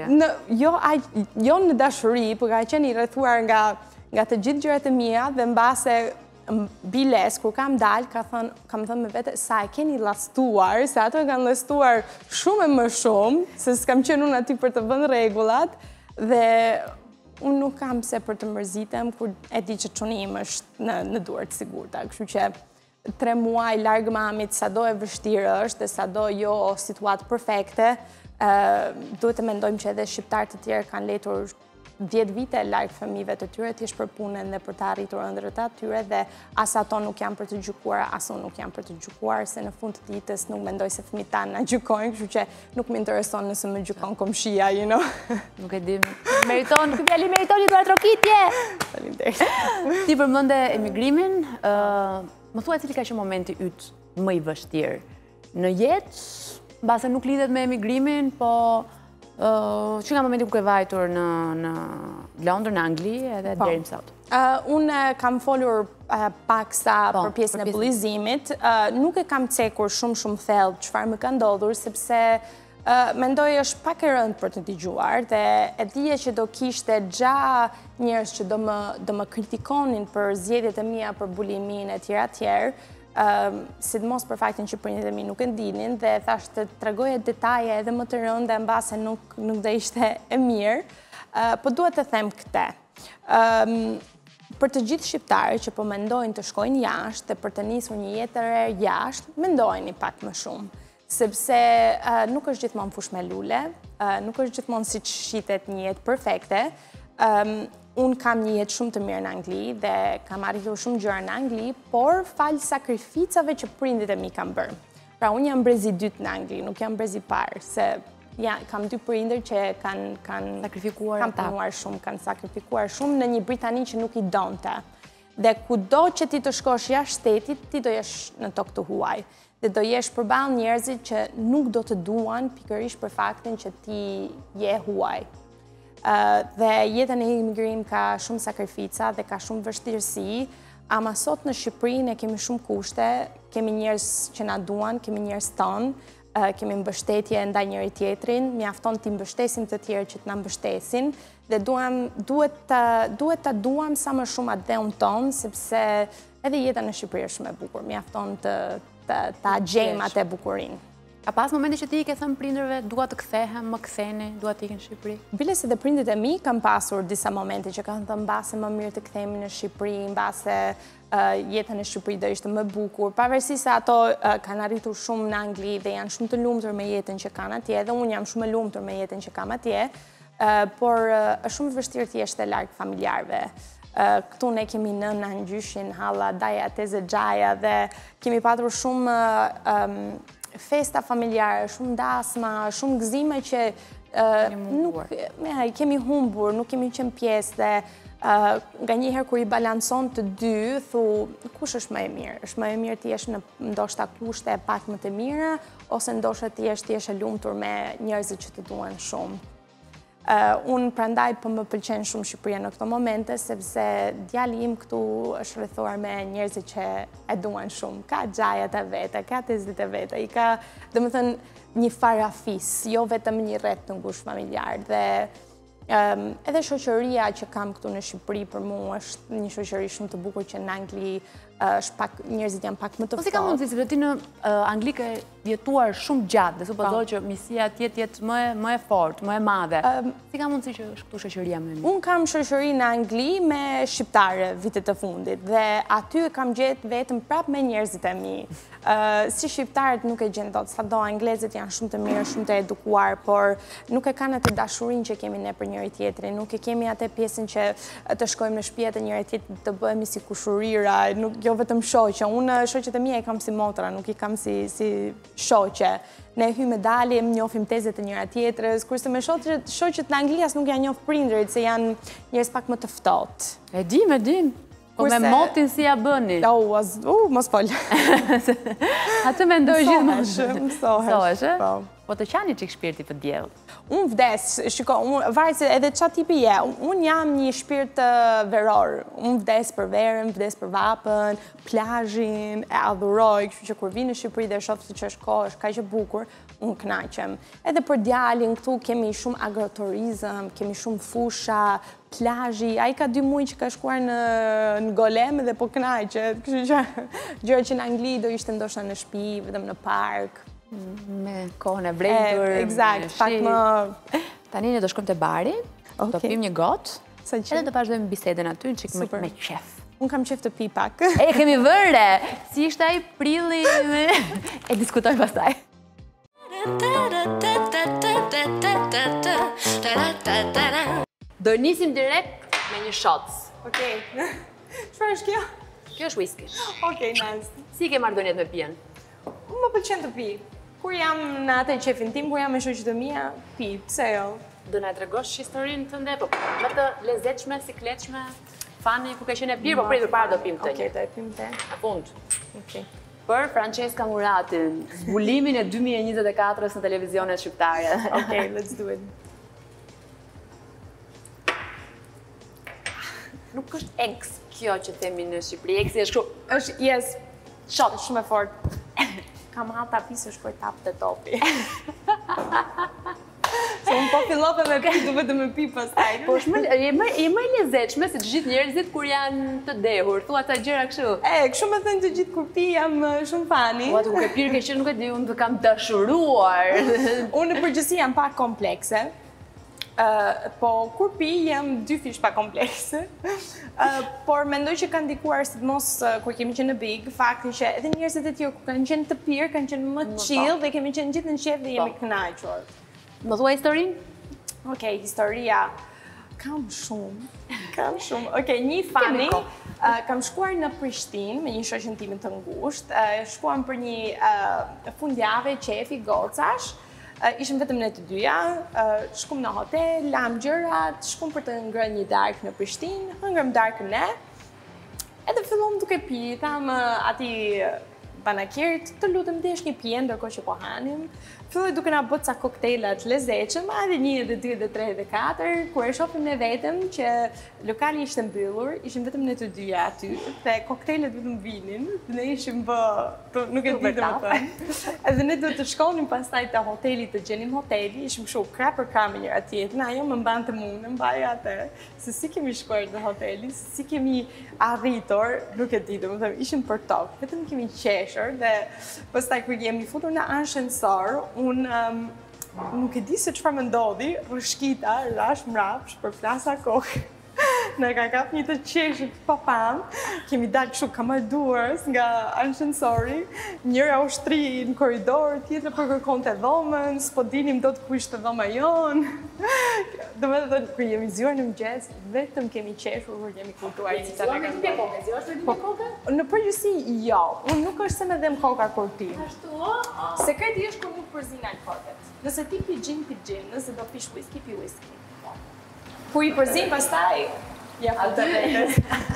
Jo në dashuri, por ka qenë i rrethuar nga të gjithë gjërat e mia dhe mbase biles, kur kam dalë, kam thënë me vete, sa e keni lastuar, se ato e kanë lastuar shumë e më shumë, se s'kam qenë unë aty për të vënë rregullat, dhe unë nuk kam se për të mërzitem, kur e di që çuni im është në duart sigurta, kështu që 3 muaj larg mamit, sado e vështirë është, dhe sado jo situatë perfekte, duhet të mendojmë që edhe shqiptarët të tjerë kanë letur 10 vite larg fëmijëve të tyre, thjesht për punën dhe për të arritur ëndrrat e tyre, dhe as ato nuk janë për të gjykuar, as unë nuk jam për të gjykuar, se në fund të ditës nuk mendoj se fëmijët tanë na gjykojnë, kështu që nuk më intereson nëse më gjykon komshia, you know. Nuk e di. Meriton, ky fjali meriton një duar trokitje. Faleminderit. Ti përmende emigrimin, më thuaj cili ka qenë momenti yt më i vështirë në jetë, mbase nuk lidhet me emigrimin, po që nga momenti ku ke vajtur në Londër, në Angli, edhe deri më sot? Unë kam folur paksa për pjesën e bullizimit. Nuk e kam cekur shumë thellë çfarë më ka ndodhur, sepse Mendoj është pak e rëndë për të dëgjuar dhe e dije që do kishte gja njerëz që do më kritikonin për zgjedhjet e mia për bulimin e tjerë, sidomos për faktin që prindërit e mi nuk e ndinin dhe thash të tregoje detaje edhe më të rënda mbase nuk do ishte e mirë, po duhet të them këtë. Për të gjithë shqiptarët që po mendojnë të shkojnë jashtë dhe për të nisur një jetë e re jashtë, mendojeni pak më shumë. Sepse nuk është gjithmonë fush me lule, nuk është gjithmonë si që shitet një jetë perfekte. Unë kam një jetë shumë të mirë në Angli dhe kam arritur shumë gjëra në Angli, por falë sakrificave që prindit e mi kam bërë. Pra, unë jam brezi dytë në Angli, nuk jam brezi parë, se kam dy prindër që kanë punuar shumë, kanë sakrifikuar shumë në një Britani që nuk i donte. Dhe kudo që ti të shkosh jashtë shtetit, ti do jesh në tokë të huaj. Dhe do jesh përballë njerëzit që nuk do të duan pikërisht për faktin që ti je huaj. Dhe jetën e imigrim ka shumë sakrifica dhe ka shumë vështirësi, ama sot në Shqipëri ne kemi shumë kushte, kemi njerëz që na duan, kemi njerëz tonë, kemi mbështetje ndaj njëri tjetrin, mjafton ti mbështesim të tjerë që të na mbështesin dhe duhet ta duam sa më shumë atë dheun tonë, sepse edhe jeta në Shqipëri është shumë e bukur, mjafton ta gjejmë atë bukurinë. Ka pas momente që ti i ke thënë prindërve, dua të kthehem, më ktheni, dua të ikin në Shqipëri? Bile se dhe prindit e mi kam pasur disa momente që kanë thënë mbase më mirë të kthehemi në Shqipëri, mbase jetën e Shqipëri do ishte më bukur, pavarësisht se ato kanë arritur shumë në Angli dhe janë shumë të lumtur me jetën që kanë atje, dhe unë jam shumë e lumtur me jetën që kam atje, por është shumë vështirë të jesh larg familjarëve. Këtu ne kemi nëna, gjyshin, halla, daja, teze, gjaja dhe kemi patur shumë festa familjare, shumë dasma, shumë gëzime që kemi humbur, nuk kemi qenë pjesë dhe nga njëherë kur i balanson të dy, thu, kush është më e mirë? Është më e mirë të jesh në ndoshta kushte pak më të mira, ose ndoshta të jesh e lumtur me njerëzit që të duan shumë. Unë prandaj po më pëlqen shumë Shqipëria në këto momente, sepse djali im këtu është rrethuar me njerëzit që e duan shumë. Ka gjajat e veta, ka tezit e veta, i ka, domethënë, një farafis, jo vetëm një rreth të ngushtë familjar. Dhe edhe shoqëria që kam këtu në Shqipëri për mua është një shoqëri shumë të bukur që në Angli njerëzit janë pak më të ftohtë. Po si ka mundësi, sepse ti në Angli ke jetuar shumë gjatë dhe supozoj që misia atje jetë më e fortë, më e madhe. Si ka mundësi që është këtu shoqëria më e mirë? Unë kam shoqëri në Angli me shqiptare vitet të fundit dhe aty kam gjetë vetëm prapë me njerëzit e mi. Si shqiptarët nuk e gjen dot, sado anglezët janë shumë të mirë, shumë të edukuar, por nuk e kanë atë dashurinë që kemi ne për njëri tjetrin, nuk e kemi atë pjesën që të shkojmë në shtëpi të njëri tjetrit të bëhemi si kushurira, jo vetëm shoqe. Unë shoqet e mia i kam si motra, nuk i kam si shoqe. Ne hymë dalim, njohim tezet të njëra tjetrës, kurse me shoqet në Angli as nuk janë njoh prindërit, se janë njerëz pak më të ftohtë. E dim. Po me motin si ja bëni? Mos fol. Atë mendoj gjithmonë. Mësohesh. Po të qani çik shpirti për diell? Unë vdes, shiko, varet se edhe çfarë tipi je. Unë jam një shpirt veror. Unë vdes për verën, vdes për vapën, plazhin, e adhuroj, kështu që kur vi në Shqipëri dhe shoh se ç'është kohë, është kaq e bukur, unë kënaqem. Edhe për djalin këtu kemi shumë agroturizëm, kemi shumë fusha, plazhi, ai ka 2 muaj që ka shkuar në Golem dhe po kënaqet. Kështu që gjëra që në Angli do ishte ndoshta në shtëpi, vetëm në park. Me kohën e vrentur. Eksakt, pak më... Tani ne do shkojmë te bari, do pim një gotë, edhe do vazhdojmë bisedën aty në çik me qef. Unë kam qef të pi pak. E, kemi vëre! Si ishte ai prilli e diskutojmë pastaj. Do nisim direkt me një shots. Okej. Çfarë është kjo? Kjo është whisky. Okej, nice. Si ke marrëdhëniet me pijen? Unë më pëlqen të pi. Kur jam në atë qefin tim, kur jam me shoqet e mia, pi. Pse jo? Do na tregosh historinë tënde, po më të lezetshme, sikletshme, fani ku ka qenë e pirë, po pritur para do pim të një. Okej, do e pim të. A fund. Okej. Për Francesca Muratin, zbulimin e 2024-s në televizionet shqiptare. Okej, let's do it. Nuk është ex kjo që themi në Shqipëri, exi është kështu. Është, yes, shot, shumë e fort. Kam hata pisë shkoj tap të topi. Se unë po fillove me pi, duhet të me pi pastaj. Po je më i lezetshme se të gjithë njerëzit kur janë të dehur, thua ta gjëra kështu. Kështu me thënë të gjithë kur pi jam shumë fani. Ua, duke pirë ke qenë nuk e di, unë të kam dashuruar. Unë në përgjithësi jam pak komplekse. Po kur pi jam dy fish pa komplekse. Por mendoj që kanë ndikuar sidomos kur kemi qenë në Big, fakti që edhe njerëzit e tjerë kur kanë qenë të pirë, kanë qenë më chill dhe kemi qenë gjithë në qef dhe jemi kënaqur. Më thua historinë? Okej, historia kam shumë. Okej, një fani. Kam shkuar në Prishtinë me një shoqën time të ngushtë. Shkuam për një fundjavë qefi gocash. Ishim vetëm ne të dyja, shkum në hotel, lam gjërat, shkum për të ngrënë një darkë në Prishtinë, hëngrëm darkën ne, edhe fillom duke pi, tham ati banakirit, të lutem desh një pije ndërkohë që po hanim, filloi duke na bërë ca koktejlat lezetshëm, edhe 1, edhe 2, edhe 3, edhe 4, kur e shohim ne vetëm që lokali ishte mbyllur, ishim vetëm ne të dyja aty, dhe koktejlet vetëm vinin, ne ishim nuk e di domethënë. Edhe ne duhet të shkonim pastaj te hoteli të gjenim hoteli, ishim kështu krah për krah me njëra tjetrën, ajo më mbante mua, më mbaj atë, se si kemi shkuar te hoteli, si kemi arritur, nuk e di domethënë, ishim për tokë, vetëm kemi qeshur dhe pastaj kur jemi futur në ashensor, unë nuk e di se çfarë më ndodhi, rrëshqita, rash mrapsh, për flasa kokë. Në ka kap një të qeshit pa pam, kemi dalë kështu kamarduars nga ashensori, njëra ushtri në korridor, tjetra po kërkonte dhomën, s'po dinim dot ku ishte dhoma jonë. Domethënë kur jemi zgjuar në mëngjes, vetëm kemi qeshur kur jemi kuptuar një çfarë ka ndodhur. Në përgjithësi jo, unë nuk është se më dhem koka kur pi. Ashtu? Sekreti është kur nuk përzin alkoholet. Nëse ti pi gin, nëse do pish whisky, pi whisky. Kur i përzin pastaj, ja futë vetës.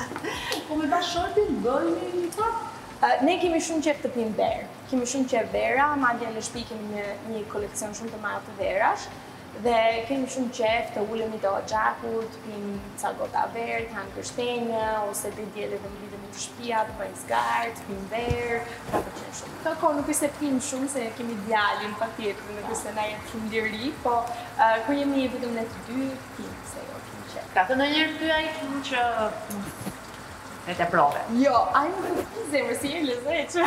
Po me bashkëshortin bëni një çfarë? Ne kemi shumë qef të pim verë. Kemi shumë qef vera, madje në shtëpi kemi një koleksion shumë të madh të verash. Dhe kemi shumë qef të ulemi te Oxhaku, të pim ca gota verë, të hanë kështenja, ose të dielë dhe mblidhemi në shtëpia, të bëjmë zgarë, të pim verë, ka pëlqen shumë. Këto nuk është se pim shumë, se kemi djalin patjetër, nuk është se na jep shumë liri, po kur jemi vetëm ne të dy, pim se jo kemi qef. Ka të ndonjëherë ty ai që e te prove. Jo, ai nuk e di zemër si e lezetshme.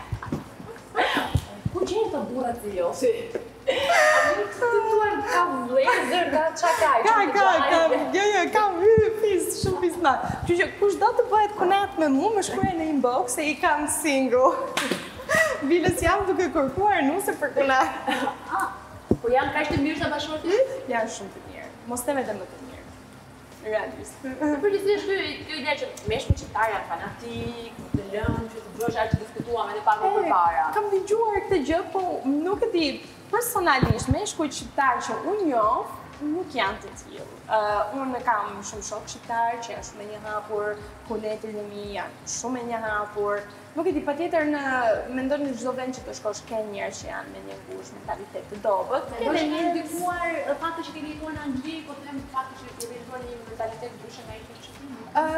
Ku gjeni të burrat si jo? A nuk të tuar ka vlezër, ka çakaj, Kam shumë pisma. Që kush do të bëhet konakt me mua, më shkruaj në inbox se i kam single. Vilës jam duke kërkuar nuse për konakt. Po janë kaq të mirë sa bashkëshorti? Janë shumë të mirë. Mos them edhe më të mirë. Realisht. Përgjithsisht kjo ide që meshkujt shqiptar janë fanatik, të lënë që të bësh atë që diskutuam edhe pak më përpara. Kam dëgjuar këtë gjë, po nuk e di. Personalisht, meshkujt shqiptar që unë njoh, nuk janë të tillë. Unë kam shumë shok shqiptar që janë shumë e njohur, kolegët e mi janë shumë e njohur. Nuk e di, patjetër mendon në çdo vend që të shkosh ke njerëz që janë me një ngushtë mentalitet të dobët. Kemi ndikuar fakti që keni jetuar në Angli, po them fakti që keni jetuar në një mentalitet ndryshe nga ai që kemi.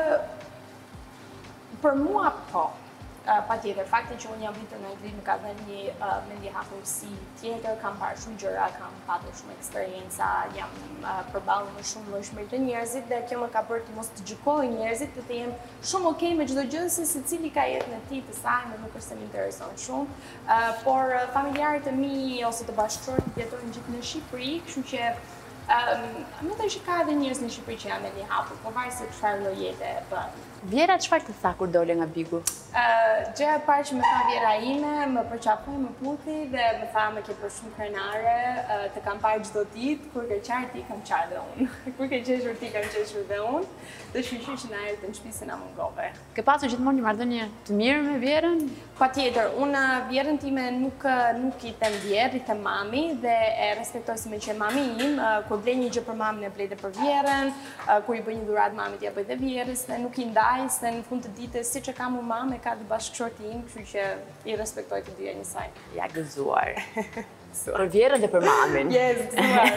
Për mua po. Patjetër, fakti që unë jam rritur në Angli më ka dhënë një mendjehapësi tjetër, kam parë shumë gjëra, kam patur shumë eksperienca, jam përballur me shumë llojshmëri të njerëzit dhe kjo më ka bërë të mos të gjykoj njerëzit, të jem shumë okay me çdo gjë se secili ka jetën e tij të saj, nuk është se më intereson shumë. Por familjarët e mi ose të bashkëshortit jetojnë gjithë në Shqipëri, kështu që mendoj që ka edhe njerëz në Shqipëri që janë mendjehapur, po varet se çfarë lloj jete e bën. Vjera çfarë të tha kur dole nga Bigu? Gjëja e parë që më tha vjera ime, më përqafoi, më puthi dhe më tha më ke për shumë krenare, të kam parë çdo ditë, kur ke qarë ti kam qarë dhe unë. Kur ke qeshur ti kam qeshur dhe unë, dhe shqyqyr që na erdhën në shtëpi se na mungove. Ke pasur gjithmonë një marrëdhënie të mirë me vjerën? Patjetër, unë vjerën time nuk i them vjerë, i them mami dhe e respektoj si me qenë mami im, kur blej një gjë për mamin e blej dhe për vjerën, kur i bëj një dhuratë mamit ja bëj dhe vjerës dhe nuk i ndaj, se në fund të ditës siç e kam unë mamë, ka dhe bashkëshorti im, kështu që i respektoj të dyja njësaj. Ja gëzuar. Për vjerën dhe për mamin. Yes, gëzuar.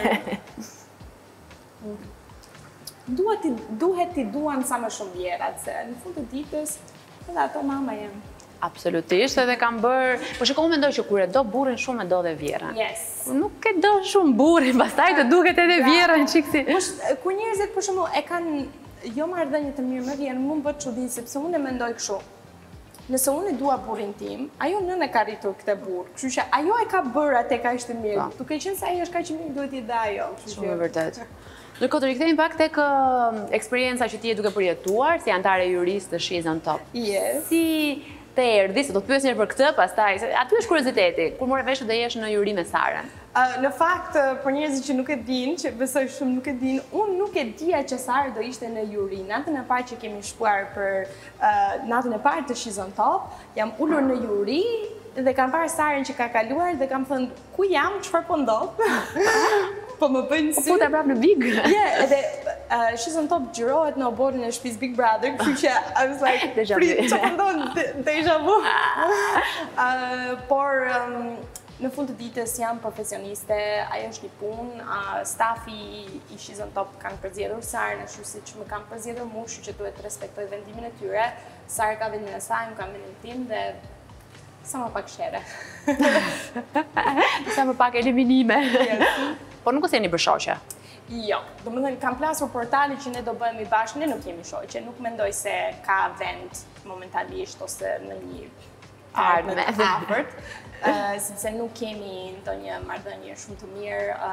Duhet t'i duan sa më shumë vjerat, se në fund të ditës edhe ato mama jem. Absolutisht, edhe kam bërë, po shiko unë mendoj që kur e do burrin shumë e do dhe vjerën. Yes. Nuk e do shumë burrin, pastaj të duket edhe vjerën çiksi. Kur njerëzit për shembull e kanë jo marrëdhënie të mirë me vjerën, mua më bë çudi sepse unë e mendoj kështu. Nëse unë e dua burrin tim, ajo nën e ka rritur këtë burr. Kështu që ajo e ka bërë atë kaq të mirë. Duke qenë se ai është kaq i mirë, duhet i dha ajo. Shumë e vërtet. Ndërkohë të rikthehemi pak tek eksperienca që ti je duke përjetuar si antare juriste të She's on Top. Yes. Si të erdhi, se do të pyes njërë për këtë, pastaj, aty është kurioziteti, kur more vesh të jesh në juri me Sarën. Në fakt, për njerëzit që nuk e din, që besoj shumë nuk e din, unë nuk e dija që Sarë do ishte në juri. Natën e parë që kemi shkuar për natën e parë të She's on Top, jam ullur në juri dhe kam parë Sarën që ka kaluar dhe kam thënë, ku jam, çfarë po ndodh? Po më bëjnë sy. Po futa prapë në Big. Edhe She's on Top gjyrohet në oborrin e shtëpisë Big Brother, kështu që I was like, çfarë ndodh? Deja vu. Por në fund të ditës jam profesioniste, ajo është një punë, stafi i She's on Top kanë përzgjedhur Sarën, ashtu siç më kanë përzgjedhur mua, kështu që duhet të respektoj vendimin e tyre. Sarë ka vendimin e saj, unë kam vendimin tim dhe sa më pak shere. Sa më pak eliminime. Po nuk ose jeni për shoqe? Jo, do më thënë, kam plasur portali që ne do bëhemi bashkë, ne nuk jemi shoqe, nuk mendoj se ka vend momentalisht ose në një ardhme të afërt, sepse nuk kemi ndonjë marrëdhënie shumë të mirë.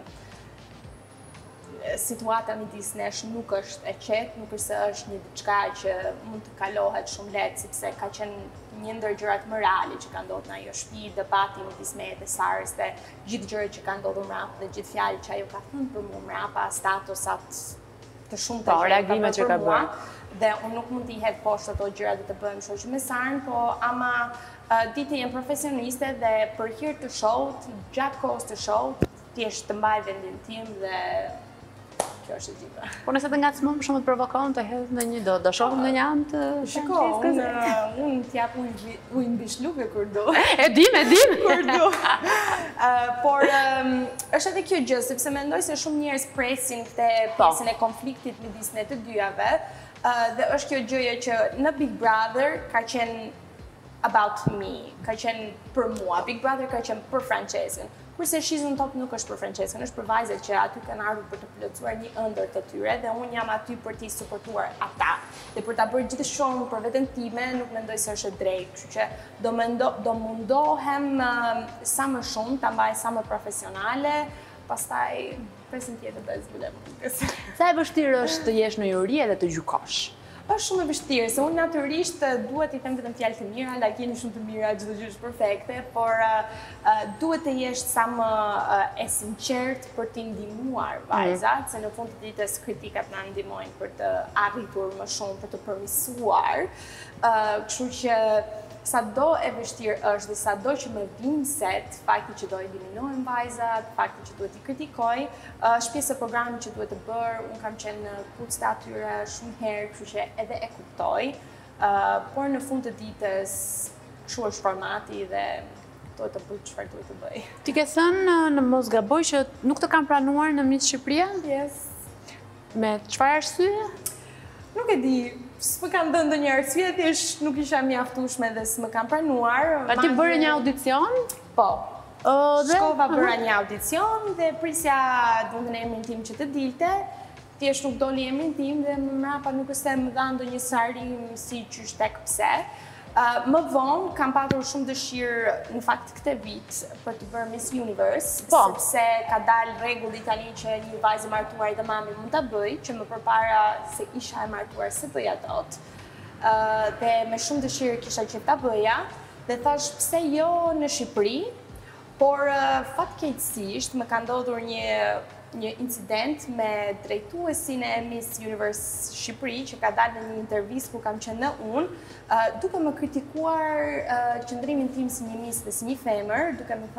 Situata midis nesh nuk është e qetë, nuk është se është një diçka që mund të kalohet shumë lehtë, sepse ka qenë një ndër gjërat më reale që ka ndodhur në ajo shtëpi, debati midis meje dhe Sarës dhe gjithë gjërat që kanë ndodhur mbrapa dhe gjithë fjalët që ajo ka thënë për mua mbrapa, statusat të shumta që reagimet që ka bërë. Dhe unë nuk mund t'i hedh poshtë ato gjëra dhe të bëhem shoqe me Sarën, po ama ditë jem profesioniste dhe për hir të show-t, gjatë kohës të show-t, thjesht të mbaj vendin tim dhe kjo është e gjitha. Po nëse të ngacmon shumë të provokon të hedh në një do shohim në një anë të Shiko, unë t'jap ujë mbi shlupe kur do. E dim. Kur do. Por është edhe kjo gjë, sepse mendoj se shumë njerëz presin këtë pjesën e konfliktit midis ne të dyjave, dhe është kjo gjëja që në Big Brother ka qenë about me, ka qenë për mua. Big Brother ka qenë për Francescën. Kurse She's on Top nuk është për Francescën, është për vajzat që aty kanë ardhur për të plotësuar një ëndër të tyre dhe unë jam aty për t'i suportuar ata. Dhe për ta bërë gjithë shumë për veten time, nuk mendoj se është e drejtë, kështu që do mundohem sa më shumë ta mbaj sa më profesionale, pastaj presim tjetër do të zbulojmë. Sa e vështirë është të jesh në juri edhe të gjykosh? Është shumë e vështirë, se unë natyrisht duhet i them vetëm fjalë të mira, la keni shumë të mira, çdo gjë është perfekte, por duhet të jesh sa më e sinqert për t'i ndihmuar vajzat, se në fund të ditës kritikat na ndihmojnë për të arritur më shumë, për të përmirësuar. Kështu që sado e vështirë është dhe sado që më vinset, fakti që do eliminohen vajzat, fakti që duhet i kritikoj, është pjesë e programit që duhet të bërë, unë kam qenë në kucë të atyre shumë herë, kështu që edhe e kuptoj, por në fund të ditës, kështu është formati dhe duhet të bëj çfarë duhet të bëj. Ti ke thënë në mos gaboj që nuk të kanë pranuar në Miss Shqipëria? Yes. Me çfarë arsye? Nuk e di, s'më kanë dhënë ndonjë arsye, thjesht nuk isha mjaftueshme dhe s'më kanë pranuar. A ti bëre një audicion? Po. Shkova bëra një audicion dhe prisja domethënë emrin tim që të dilte. Thjesht nuk doli emrin tim dhe më mrapa nuk është se më dha ndonjë sarim si qysh tek pse. Më vonë kam patur shumë dëshirë në fakt këtë vit për të bërë Miss Universe, sepse ka dalë rregull tani që një vajzë martuar dhe mami mund ta bëj, që më përpara se isha e martuar se bëja dot. Dhe me shumë dëshirë kisha që ta bëja dhe thash pse jo në Shqipëri, por fatkeqësisht më ka ndodhur një incident me drejtuesin e Miss Universe Shqipëri që ka dalë në një intervistë ku kam qenë unë, duke më kritikuar qëndrimin tim si një miss dhe si një femër, duke më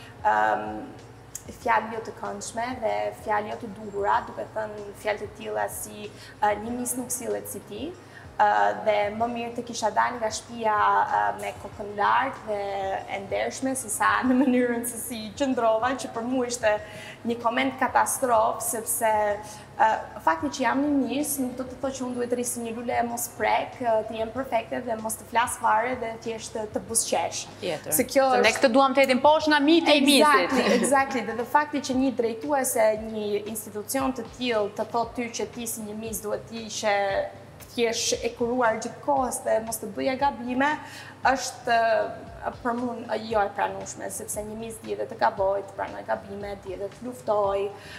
thënë fjalë jo të këndshme dhe fjalë jo të duhura, duke thënë fjalë të tilla si një miss nuk sillet si ti. dhe më mirë të kisha dalë nga shtëpia me kokën lartë dhe e ndershme, se sa në mënyrën se si qëndrova, që për mua ishte një koment katastrofë, sepse fakti që jam një mis, nuk do të thotë që unë duhet të rrisë një lule e mos prek, të jem perfekte dhe mos të flas fare dhe të jesh të buzëqesh. Se ne këtë duam të hetim poshtë nga miti i misit. Exactly, dhe fakti që një drejtuese një institucion të tillë të thotë ty që ti si një mis duhet të jesh e kuruar gjithë kohës dhe mos të bëja gabime, është për mua jo e pranueshme, sepse një mis di edhe të gaboj, të pranoj gabime, di edhe të luftoj,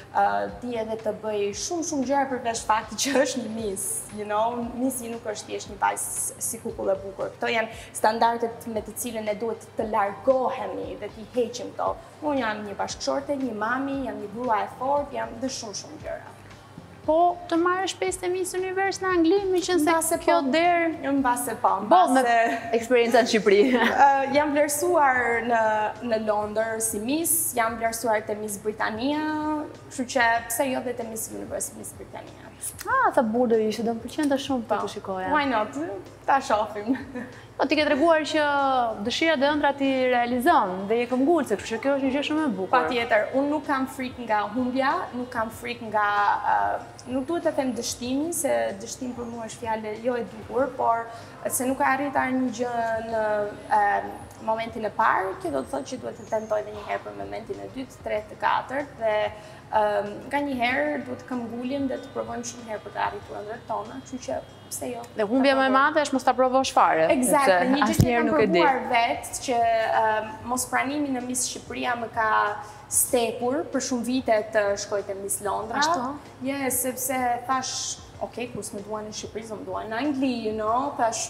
di edhe të bëj shumë gjëra përveç faktit që është një mis, you know, misi nuk është thjesht një vajzë si kukull e bukur. Këto janë standardet me të cilën ne duhet të largohemi dhe t'i heqim këto. Unë jam një bashkëshorte, një mami, jam një grua e fortë, jam dhe shumë gjëra. Po, të marrësh 5 Miss Univers në Angli, mi qënë se kjo derë... Në base po, në base... me eksperjenca në Shqipëri. Jam vlerësuar në Londër si Miss, jam vlerësuar të Miss Britania, kështu që pse jo dhe të Miss Univers, Miss Britania. Sa burdo ishte, do më pëlqen të shumë të shikoja. Why not? Ta shohim. Po, ti ke treguar që dëshira dhe ëndra ti realizon dhe je këmbgulce, kështu që kjo është një gjë shumë e bukur. Patjetër, unë nuk kam frikë nga humbja, nuk kam frikë nga nuk duhet të them dështimi, se dështim për mua është fjalë jo e duhur, por se nuk arritar një gjë në momentin e parë, kjo do të thotë që duhet të tentoj edhe një herë për momentin e dytë, tretë, të katërt dhe nga një herë duhet të këmbgulim dhe të provojmë shumë herë për të arritur ëndrat tona, kështu që pse jo. Dhe humbja më e madhe është mos ta provosh fare. Eksakt, një gjë që kam provuar vetë që mos pranimi në Miss Shqipëria më ka stekur për shumë vite të shkoj te Miss Londra. Ashtu? Yes, sepse thash, okay, kur s'më duan në Shqipëri, s'më duan në Angli, you know, thash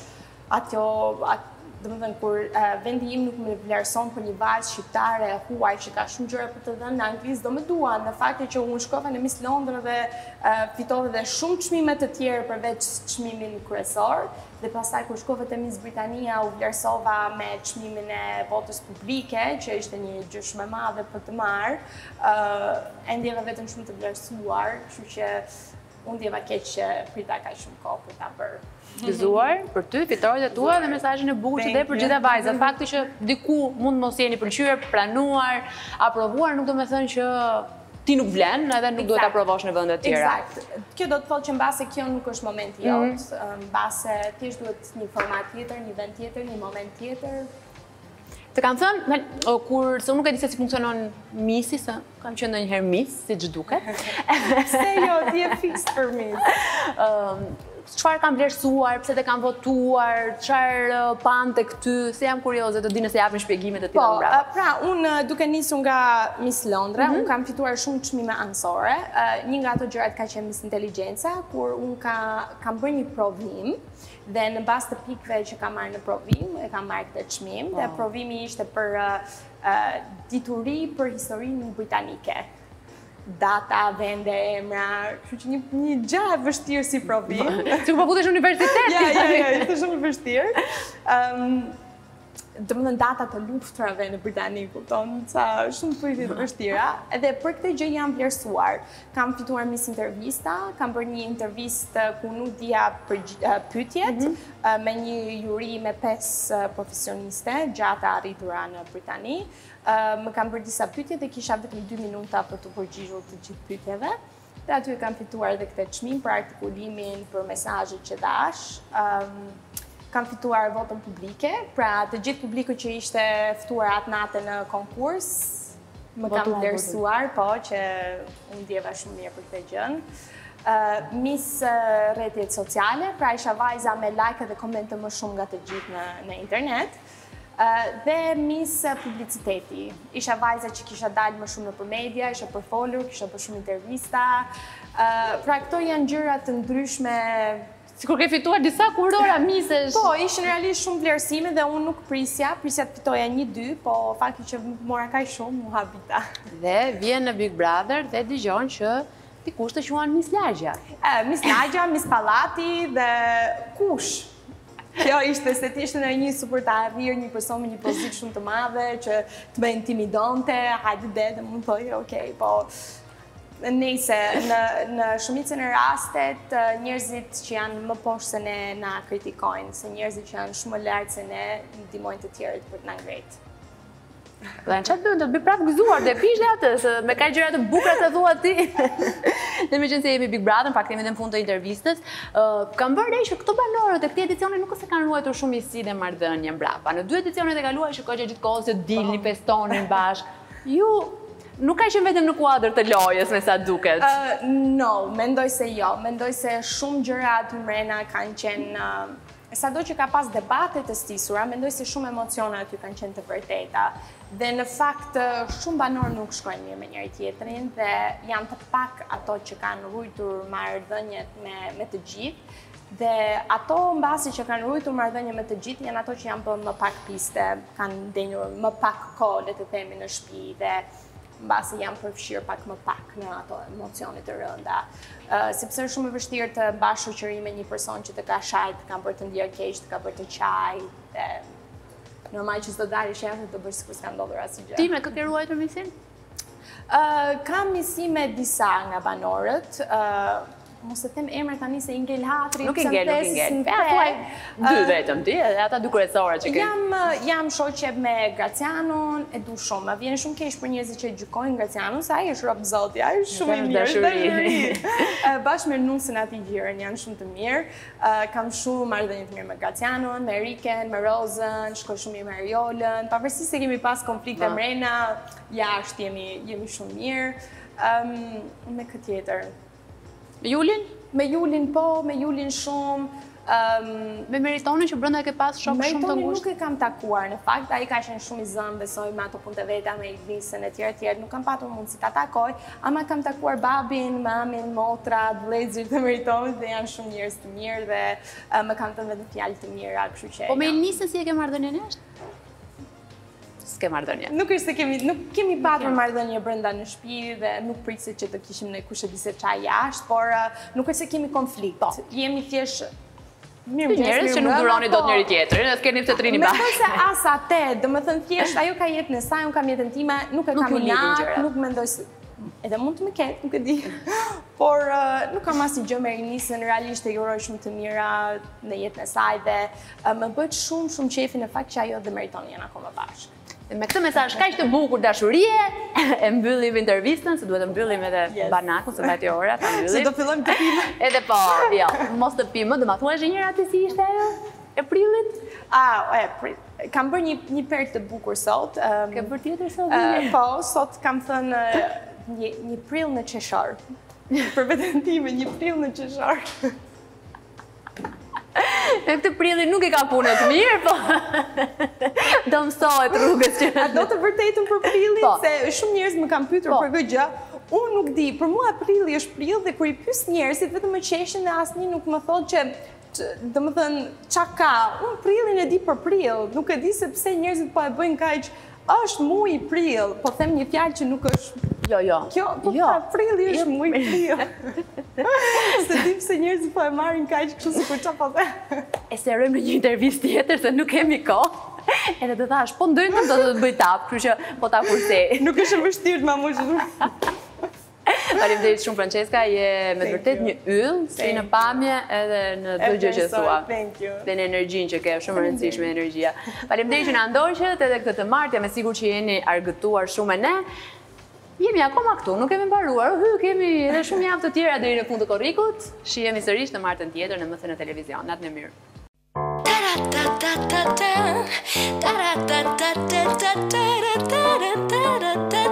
domethënë kur vendi im nuk më vlerëson për një vajzë shqiptare huaj që ka shumë gjëra për të dhënë në anglisht, do më duan. Në fakti që unë shkova në Miss Londra dhe fitova dhe shumë çmime të tjerë përveç çmimin kryesor, dhe pastaj kur shkova te Miss Britania u vlerësova me çmimin e votës publike, që ishte një gjë shumë e madhe për të marrë. E ndjeva veten shumë të vlerësuar, kështu që unë ndjeva keq që prita kaq shumë kohë për ta bërë. Gëzuar për ty, fitoret e tua dhe mesazhin e bukur që dhe për gjitha vajzat. Fakti që diku mund mos jeni pëlqyer, pranuar, aprovuar, nuk do të thënë që ti nuk vlen, edhe nuk duhet ta provosh në vende të tjera. Eksakt. Kjo do të thotë që mbase kjo nuk është momenti jot, mbase thjesht duhet një format tjetër, një vend tjetër, një moment tjetër. Të kam thënë, se unë nuk e di se si funksionon misi, se kam qenë ndonjëherë mis, siç duket. Se jo, ti je fix për mis. Çfarë kam vlerësuar, pse të kam votuar, çfarë pante këty, se jam kurioze të di nëse japin shpjegime të tilla mbrapa. Pra, unë duke nisur nga Miss Londra, unë kam fituar shumë çmime anësore. Një nga ato gjërat ka qenë Miss Inteligenca, kur unë kam bërë një provim dhe në bazë të pikëve që kam marrë në provim, e kam marrë këtë çmim dhe provimi ishte për dituri për historinë britanike. Data, vende, emra, kështu që një gjë e vështirë si provim. Si po futesh në universitet? Ja, ishte shumë vështirë. Domethënë data të luftrave në Britani, kupton, sa shumë pyetje të vështira. Edhe për këtë gjë jam vlerësuar. Kam fituar Miss Intervista, kam bërë një intervistë ku nuk dija pyetjet me një juri me 5 profesioniste gjatë arritura në Britani. Më kam bërë disa pyetje dhe kisha vetëm 2 minuta për të përgjigjur të gjithë pyetjeve. Dhe aty kam fituar edhe këtë çmim për artikulimin, për mesazhet që dash. Kam fituar votën publike, pra të gjithë publiku që ishte ftuar atë natë në konkurs, më kam vlerësuar, po, që unë ndjeva shumë mirë për këtë gjën. Miss rrjetet sociale, pra isha vajza me like dhe komente më shumë nga të gjithë në internet. Dhe Miss publiciteti. Isha vajza që kisha dalë më shumë nëpër media, isha përfolur, kisha bërë shumë intervista. Pra këto janë gjëra të ndryshme. Sikur ke fituar disa kurora misesh. Po, ishin realisht shumë vlerësime dhe unë nuk prisja të fitoja 1-2, po fakti që mora kaq shumë mu habita. Dhe vjen në Big Brother dhe dëgjon që dikush të quan Miss Lagja. Miss Lagja, Miss Pallati dhe kush? Kjo ishte se ti ishte në një super të arrirë një person me një pozitë shumë të madhe që të më intimidonte, hajde dhe mund thoi, okej, po Nëse në shumicën e rastet njerëzit që janë më poshtë se ne na kritikojnë, se njerëzit që janë shumë lartë se ne ndihmojnë të tjerët për të na ngretë. Dhe në qatë bëndë të bëj prapë gëzuar dhe pish dhe atë, se me ka gjëra të bukra të thua ti. Dhe me qenë se jemi Big Brother, pak kemi dhe në fund të intervistës, kam bërë që këto banorët e këti edicioni nuk se kanë ruajtur shumë misi dhe marrëdhënie mbrapa. Në 2 edicionet e kaluar shikoj që gjithë kohës të dilni, festonin bashkë. Ju nuk ka qenë vetëm në kuadër të lojës me sa duket. No, mendoj se jo. Mendoj se shumë gjëra aty mrena kanë qenë sado që ka pas debate të stisura, mendoj se shumë emocione aty kanë qenë të vërteta. Dhe në fakt, shumë banorë nuk shkojnë mirë me njëri tjetrin dhe janë të pak ato që kanë ruajtur marrëdhëniet me të gjithë. Dhe ato mbasi që kanë ruajtur marrëdhënie me të gjithë janë ato që janë bërë më pak piste, kanë ndenjur më pak kohë, le të themi, në shtëpi dhe mbasi janë përfshirë pak më pak në ato emocione të rënda. Sepse është shumë e vështirë të mbash shoqëri me një person që të ka shajt, të ka bërë të ndjerë keq, të ka bërë të qaj, dhe normal që s'do dalë shefë të bërë sikur s'ka ndodhur asnjë gjë. Ti me këtë ke ruajtur misin? Kam misi me disa nga banorët, mos e them emër tani se i ngel hatri. Nuk i ngel. Thuaj 2 vetëm ti, ata 2 kryesorë që ke. Jam shoqe me Gracianon, e du shumë. Ma vjen shumë keq për njerëzit që gjykojnë Gracianon, se ai është rob zoti, ai është shumë i mirë. Dashuri. Bashkë me Nusin aty gjirën, janë shumë të mirë. Kam shumë marrëdhënie të mirë me Gracianon, me Riken, me Rozën, shkoj shumë mirë me Ariolën. Pavarësisht se kemi pas konflikte mrena, jashtë jemi shumë mirë. Me këtë tjetër. Julin? Me Julin po, me Julin shumë. Me Meritonin që brenda ke pas shok shumë të ngushtë? Meritonin nuk e kam takuar, në fakt, ai ka qenë shumë i zënë, besoj me ato punte veta, me Ignisën e tjerë, nuk kam patur mundësi ta takoj, ama kam takuar babin, mamin, motrat, vëllezërit e Meritonit dhe janë shumë njerëz të mirë dhe më kanë thënë vetëm fjalë të mira, kështu që. Po me Ignisën si e ke marrëdhënien jashtë? S'ke marrëdhënie. Nuk është se nuk kemi patur marrëdhënie brenda në shtëpi dhe nuk pritet që të kishim ne kush e di se çfarë jashtë, por nuk është se kemi konflikt. Jemi thjesht njerëz që nuk duroni dot njëri tjetrin, ne keni të trini bashkë. Mendoj se as atë, domethënë thjesht ajo ka jetën e saj, unë kam jetën time, nuk e kam lart, nuk mendoj se edhe mund të më ketë, nuk e di. Por nuk kam asnjë gjë me Ignisën, realisht e uroj shumë të mira në jetën e saj dhe më bëhet shumë qefi në fakt që ajo dhe Meritoni janë akoma bashkë. Me këtë mesazh kaq të bukur dashurie, e mbyllim intervistën, se duhet të mbyllim edhe banakun, se mbeti ora ta mbyllim. Se do fillojmë të pimë. Edhe po, jo, mos të pimë, do ma thuash një atë si ishte ajo e prillit? Kam bërë një perë të bukur sot. Ke bërë tjetër sot? Po, sot kam thënë një prill në qeshor. Për veten time, një prill në qeshor. Me këtë prilli nuk e ka punët mirë, po do mësohet rrugës që... A do të vërtetën për prillit, se shumë njerëz më kanë pyetur për këtë gjë. Unë nuk di, për mua prilli është prill dhe kur i pyes njerëzit vetëm më qeshin dhe asnjë nuk më thotë që domethënë çka ka. Unë prillin e di për prill, nuk e di se pse njerëzit po e bëjnë kaq. Është muaj prill, po them një fjalë që nuk është. Jo. Kjo, po prilli është muaj prill. Se di pse njerëzit po e marrin kaq kështu sikur çfarë po the. E serojmë në një intervistë tjetër se nuk kemi kohë. Edhe të thash, po ndonjëherë do të bëj tap, kështu që po ta kursej. Nuk është e vështirë ma mush. Faleminderit shumë Francesca, je me vërtet një yll, si në pamje edhe në çdo gjë që thua. Dhe në energjinë që ke, shumë e rëndësishme energjia. Faleminderit që na ndoqët edhe këtë të martja, me sigurt që jeni argëtuar shumë e ne. Jemi akoma këtu, nuk kemi mbaruar, kemi edhe shumë javë të tjera deri në fund të korrikut. Shihemi sërish në martën tjetër në MSN Televizion. Natën e mirë.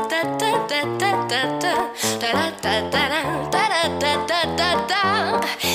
Da da da da da da da da da da da da